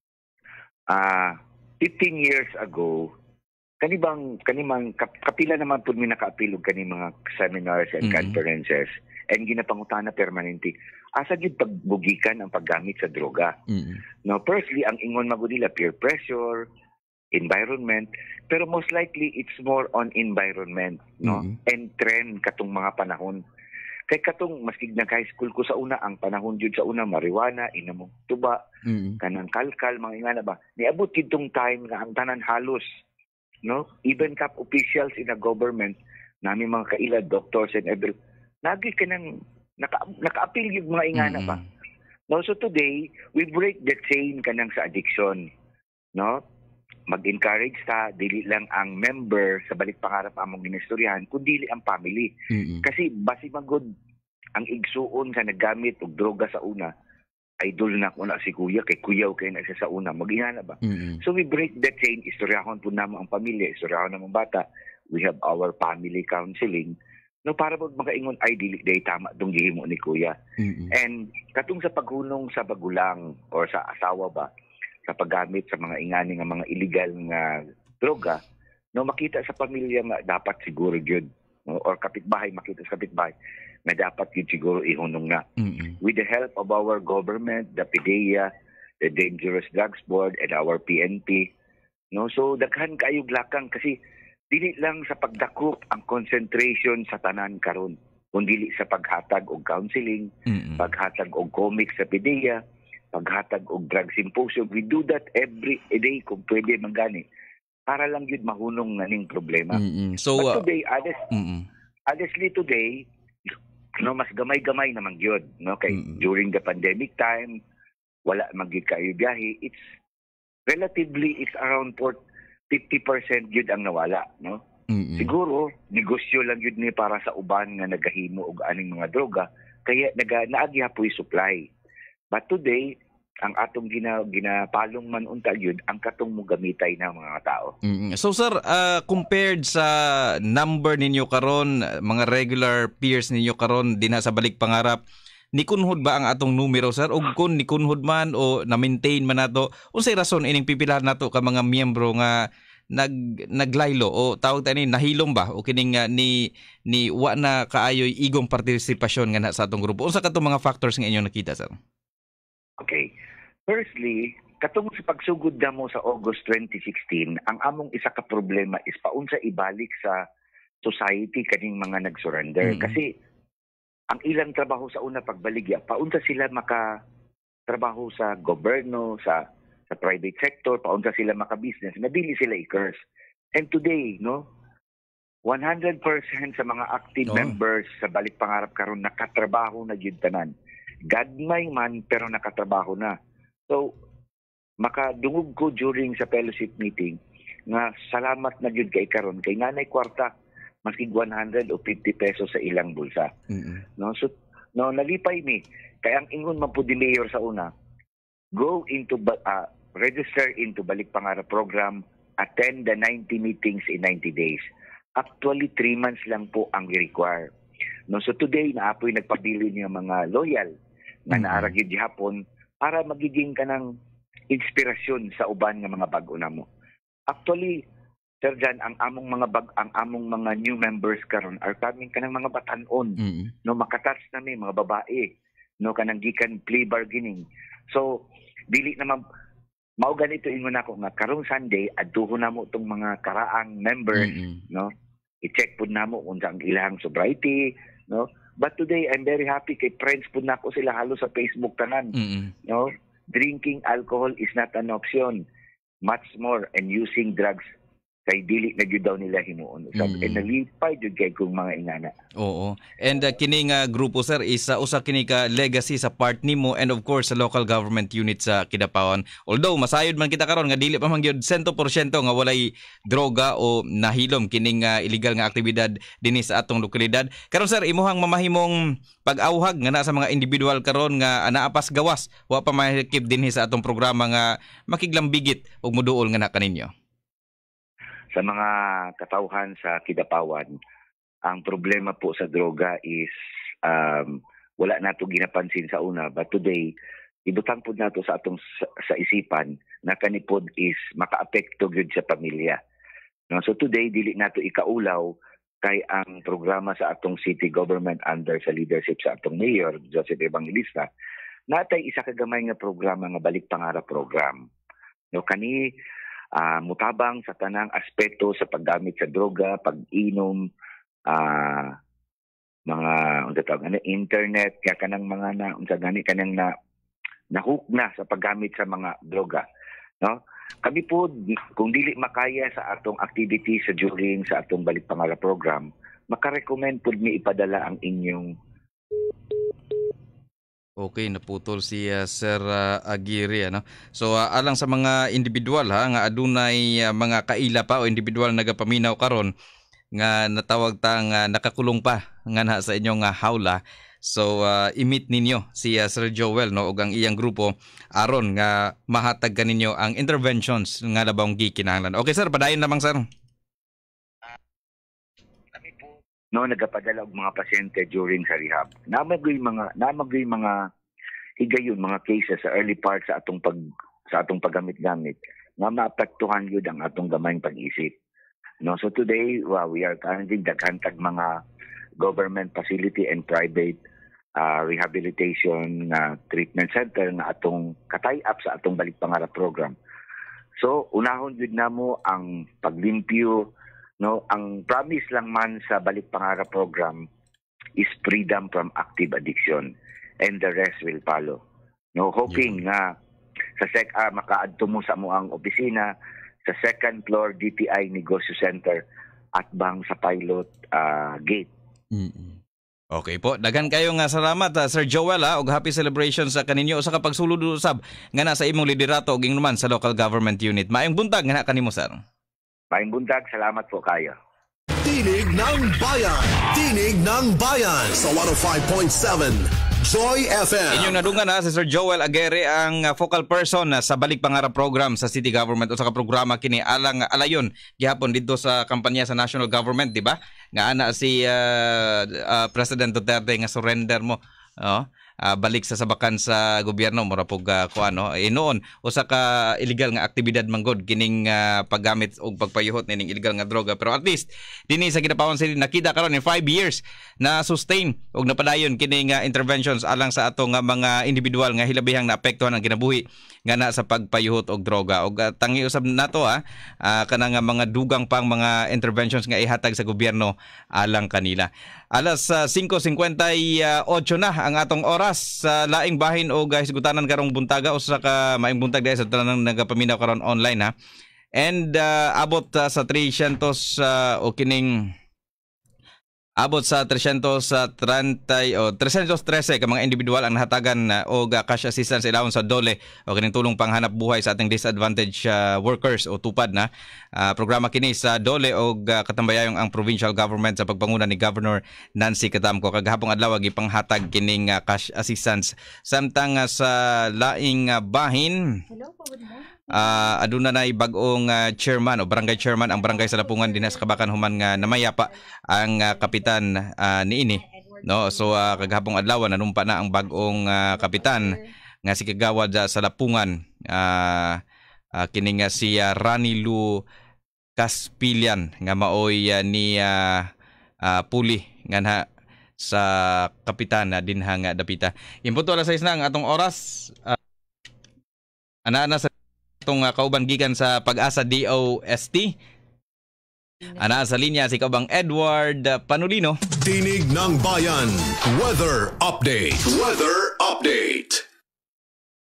Ah, uh, fifteen years ago, kanibang kanimang kap, kapila naman pud mi nakaapil og kani mga seminars and mm-hmm. conferences and ginapangutana permanente asa gid pagbugikan ang paggamit sa droga. Mm-hmm. No, firstly ang ingon magud nila peer pressure, environment, pero most likely it's more on environment, no? Mm-hmm. And trend katong mga panahon. Kay katong maskig nag high school ko sa una, ang panahon jud sa una marijuana, inamong tuba, mm-hmm. kanang kalkal, mga ingana ba. Niabot kitong time nga ang tanan halos, no, even cap officials in the government, nami mga kaila, doctors and every, nagi ka nang naka, naka-appeal yung mga ingana pa. Mm-hmm. No, so today, we break the chain kanang sa addiction. No? Mag-encourage ta, dili lang ang member sa balik pangarap among ginistoryahan, kundi ang family. Mm-hmm. Kasi basi magod ang igsuon sa naggamit og droga sa una, idol na ko na si kuya, kay kuyaw kay na siya sa una, mag-ingana ba? Mm-hmm. So we break the chain, istoryahon po naman ang pamilya, istoryahon naman bata, we have our family counseling, no, para pag makaingon, ay, dili, day, tama, itong gihimo ni kuya. Mm-hmm. And katong sa paghunong sa bagulang or sa asawa ba, sa paggamit sa mga ingani nga mga illegal nga droga, no, makita sa pamilya nga dapat siguro yun, no, or kapitbahay, makita sa kapitbahay, na dapat yun siguro ihunong na. Mm-hmm. With the help of our government, the P D E A, the Dangerous Drugs Board, and our P N P. No? So, daghan kayo glakang kasi dili lang sa pagdakop ang concentration sa tanan karon, kundi sa paghatag og counseling, mm-hmm. paghatag og comics sa P D E A, paghatag og drug symposium. We do that every day kung pwede mangani. Para lang yun mahunong naning problema. Mm-hmm. So, but today, honest, mm-hmm. honestly today, no, mas gamay-gamay naman yun, no, kay mm-hmm. during the pandemic time wala magid kayo biyahe, it's relatively it's around fifty percent yun ang nawala, no. Mm-hmm. Siguro negosyo lang yun ni para sa uban nga nagahimo og aning mga droga, kaya naga naagya po yung supply. But today ang atong gina, ginapalong man unta yun ang katong mo gamitay ng mga tao. Mm-hmm. So sir, uh, compared sa number ninyo karon, mga regular peers ninyo karon dinha sa balik pangarap, nikunhod ba ang atong numero sir? O kung nikunhod man o na-maintain man nato, unsay rason ining pipilahan nato ka mga miyembro nga nag naglaylo o tawag ta ni nahilom ba o kining uh, ni ni wa na kaayoy igong partisipasyon nga na sa atong grupo? Unsa katong mga factors nga inyong nakita sir? Okay. Firstly, katong sa pagsugod damo sa August twenty sixteen, ang among isa ka problema is paunsa ibalik sa society kaning mga nag-surrender. Mm-hmm. Kasi ang ilang trabaho sa una pagbaligya, paunsa sila maka trabaho sa gobyerno, sa sa private sector, paunsa sila maka-business, nabili sila i-curse. And today, no, one hundred percent sa mga active oh. members sa balik pangarap karon nakatrabaho na gyud tanan. Gadmay man pero nakatrabaho na. So, makadungog ko during sa fellowship meeting nga salamat na gyud kay karon kay nanay kwarta maski one hundred fifty pesos sa ilang bulsa. Mm-hmm. No, so no nalipay mi kay ang ingon man pud ni mayor sa una, go into uh, register into Balik Pangarap program, attend the ninety meetings in ninety days. Actually three months lang po ang i-require. No, so today naapoy nagpabili niya mga loyal na naara gyud gihapon para magiging kanang inspirasyon sa uban nga mga bag-o namo. Actually, Sir Jan, ang among mga bag ang among mga new members karon are coming kanang mga batan-on, mm-hmm. no, makatouch na mi mga babae, no, kanang gikan plea bargaining. So, dili naman mao ganito ingon nako nga karong Sunday adtuhon namo tong mga karaang members, mm-hmm. no. I-check pud namo unsa ang ilang sobriety, no. But today, I'm very happy kay friends po na ako sila halos sa Facebook tanan. Mm-hmm. No? Drinking alcohol is not an option. Much more, and using drugs kay dili na gyud daw nila himuon usab mm. and nalipay jud kay kung mga ingana. Oo. And uh, kini nga grupo sir is uh, usa kini ka legacy sa part nimo and of course sa local government unit sa Kidapawan. Although masayod man kita karon nga dili pa man gyud one hundred percent nga walay droga o nahilom kining uh, illegal nga aktibidad dinhi sa atong lokalidad. Karon sir imuhang mamahimong pag-awhag nga na sa mga individual karon nga anaapas gawas wa pa mahikip dinhi sa atong programa nga makiglambigit ug moduol nga na kaninyo. Sa mga katawhan sa Kidapawan, ang problema po sa droga is um, wala nato ginapansin sa una, but today ibutang po nato sa atong sa, sa isipan na kanipod is makaapekto gyud sa pamilya. No, so today dili nato ikaulaw kay ang programa sa atong city government under sa leadership sa atong mayor Joseph Evangelista natay isa ka gamay nga programa nga balik pangarap program. No, kani Uh, mutabang sa tanang aspeto sa paggamit sa droga, pag-inom, uh, mga unsa tawag ano internet, kaya kanang mga na unsa gani kanang na nahook na sa paggamit sa mga droga, no? Kami po kung dili makaya sa atong activity sa during sa atong balik pangarap program, maka-recommend pud mi ipadala ang inyong. Okay, naputol si uh, Sir uh, Aguirre, ano. So uh, alang sa mga individual ha nga adunay uh, mga kaila pa o individual nagapaminaw karon nga natawag tang uh, nakakulong pa nga na sa inyong uh, hawla. So uh, i-meet ninyo si uh, Sir Joel no ug ang iyang grupo aron nga mahatag kaninyo ang interventions nga labang gikinahanglan. Okay sir, padayon lamang sir. No, nagapadala og mga pasyente during sa rehab. Namagoy mga namagoy mga higayon mga cases sa early part sa atong pag sa atong paggamit-gamit nga maapektuhan gyud ang atong gamayng pag-isip. No, so today well, we are currently daghan tag mga government facility and private uh, rehabilitation uh, treatment center nga atong katay-up sa atong balik pangarap program. So unahon gyud namo ang paglimpyo. No, ang promise lang man sa balik pangarap program is freedom from active addiction and the rest will follow. No, hoping yeah. nga sa sec uh, makaadto mo sa mo ang opisina sa second floor D T I Negosyo Center at bang sa pilot uh, gate. Mm-hmm. Okay po, daghan kayo nga salamat uh, Sir Joel ha, ug happy celebrations sa kaninyo sa kapagsulod usab nga nasa imong liderato ug ingnuman sa local government unit. Maayong buntag nga na kanimo sir. Maayong buntag, salamat po kayo. Tinig ng Bayan. Tinig ng Bayan sa one oh five point seven Joy F M. Inyong nadungan na si Sir Joel Aguirre ang focal person sa balik pangarap program sa city government o sa programa kini alang alayon gihapon dito sa kampanya sa national government, di ba? Nga ana si uh, uh, President Duterte nga surrender mo. Oh. Uh, balik sa sabakan sa gobyerno mura pug uh, kuano eh, noon usa ka illegal nga aktibidad manggod kining uh, paggamit og pagpayuhot ning illegal nga droga, pero at least dinhi sa Kidapawan City nakita karon in five years na sustain og napadayon kining uh, interventions alang sa atong uh, mga individual nga hilabihang naapektuhan ang kinabuhi nga na sa pagpayuhot og droga og uh, tangi usab nato ha uh, kanang uh, mga dugang pang mga interventions nga ihatag sa gobyerno alang kanila. Alas uh, five fifty-eight na ang atong oras sa uh, laing bahin o guys gutanan karong buntaga o sa ka maing buntag dahil sa tanang nagapaminaw karon online ha. And uh, abot uh, sa three hundred uh, o kining abot sa three thirty o three thirteen ka mga individual ang nahatagan uh, og uh, cash assistance allowance sa dole o kining tulong panghanap buhay sa ating disadvantaged uh, workers o tupad na uh, programa kini sa dole og uh, katambayayong ang provincial government sa pagpanguna ni Governor Nancy Catamco kagahapong adlaw gipanghatag kining uh, cash assistance samtang uh, sa laing uh, bahin. Hello po, good morning. Uh, aduna na bag-ong uh, chairman o barangay chairman ang barangay sa Lapungan dinhi sa Kabakan human nga namayapa ang uh, kapitan uh, niini no. So uh, kagahapong adlaw nanumpa na ang bag-ong uh, kapitan nga si kagawad uh, sa Lapungan uh, uh, kini nga si uh, Ranilu Caspilian nga maoy uh, ni uh, uh, puli nga na sa kapitan na uh, dinha nga dapita. Impunto alas sais na ang atong oras. Uh, ana na sa itong uh, kauban gikan sa Pag-asa D O S T. Ana sa linya si kaubang Edward uh, Panulino. Tinig ng Bayan Weather Update. Weather Update.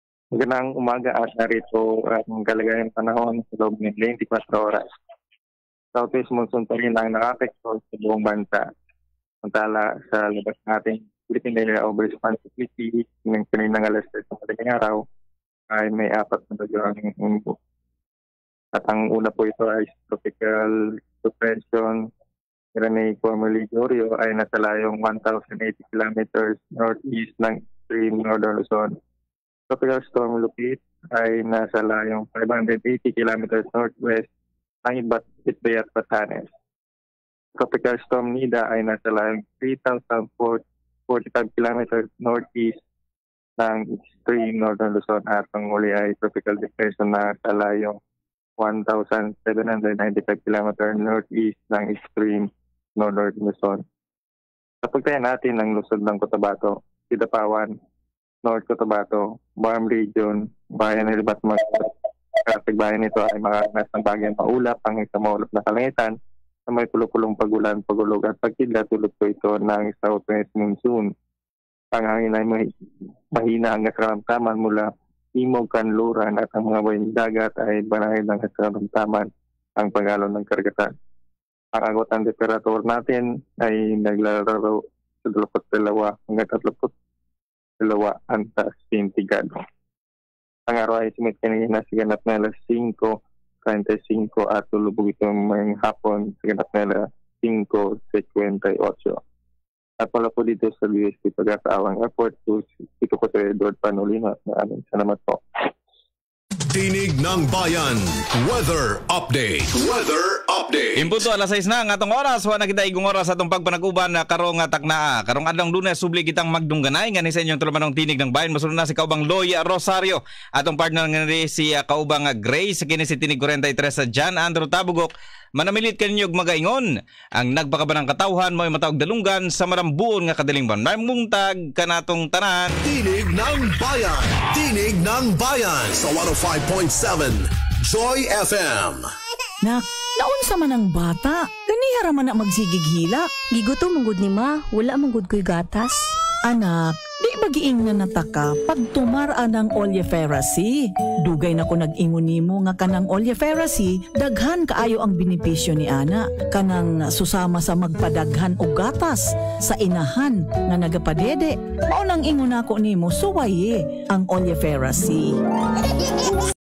Magandang umaga asa rito ang kalagayan panahon sa loob ng twenty-four oras. southeast monsoon pa rin ang nakapekto sa buong bansa. Samantala sa labas nating Philippine Area of Responsibility ng kaninang alas tres ng madaling araw ay may apat na bagyo ang umbo. At ang una po ito ay tropical depression Rene formerly Jorio ay nasa layong one thousand eighty kilometers northeast ng extreme northern Luzon. Tropical storm Lupit ay nasa layong five hundred eighty kilometers northwest ng Ibat, Itbay at Batanes. Tropical storm Nida ay nasa layong three thousand forty-five kilometers northeast ng extreme northern Luzon at ang huli ay tropical depression na sa layong one thousand seven hundred ninety-five kilometers northeast ng extreme northern Luzon. Sa pagtayan natin ng lungsod ng Cotabato, Sidapawan, North Cotabato, Barm Region, Bayan ng Libat Magkat, kapag bayan nito ay makakanas ng bagyang maulap hanggang sa maulap na kalangitan na may pulupulong pagulan, pagulog at pagkidlat tulad po ito ng southwest monsoon. Ang hangin ay mahina hanggang sa karamdaman mula Timog, Kanluran at ang mga bayang dagat ay banayad hanggang sa karamdaman ang pag-alon ng karagatan. Ang agot ng temperatur natin ay naglalaro sa dalawat dalawa hanggang tatlupot dalawa antas sintigado. Ang araw ay sumit kanina sa ganap na alas singko treinta-cinco at tulubog ito ngayong hapon sa ganap na alas singko sesenta-eight. At wala po dito sa U S P Pag-asaawang Airport to ito ko sa Edward Panolino. Maraming salamat po. Tinig ng Bayan Weather Update. Weather Update. Impunto alas sais na ang atong oras. Wa na kita igong oras atong pagpanaguban na karong taknaa. Karong adlong Lunes subli kitang magdungganay nga ni sa inyong tulumanong Tinig ng Bayan. Masunod na si kaubang Loya Rosario. Atong partner nga ni si uh, kaubang uh, Grace kini si Tinig forty-three sa John Andrew Tabugok. Manamilit kaninyog magaingon. Ang nagpakabanang katawhan mo ay matawag dalunggan sa marambuon nga kadaling ban. Mungtag kanatong tanan. Tinig ng Bayan. Tinig ng Bayan sa one oh five point seven Joy F M. Nak, naunsa man ang bata. Ganihara man na magsigighila. Giguto manggod ni ma, wala manggod ko'y gatas. Anak, di magiing na nataka pag tumaraan ng Oleiferacy. Dugay na ko nag-ingon nimo nga kanang Oleiferacy, daghan kaayo ang benepisyo ni ana. Kanang susama sa magpadaghan og gatas sa inahan nga nagapadede. Mao nang ingon ako nimo suwaye ang Oleiferacy.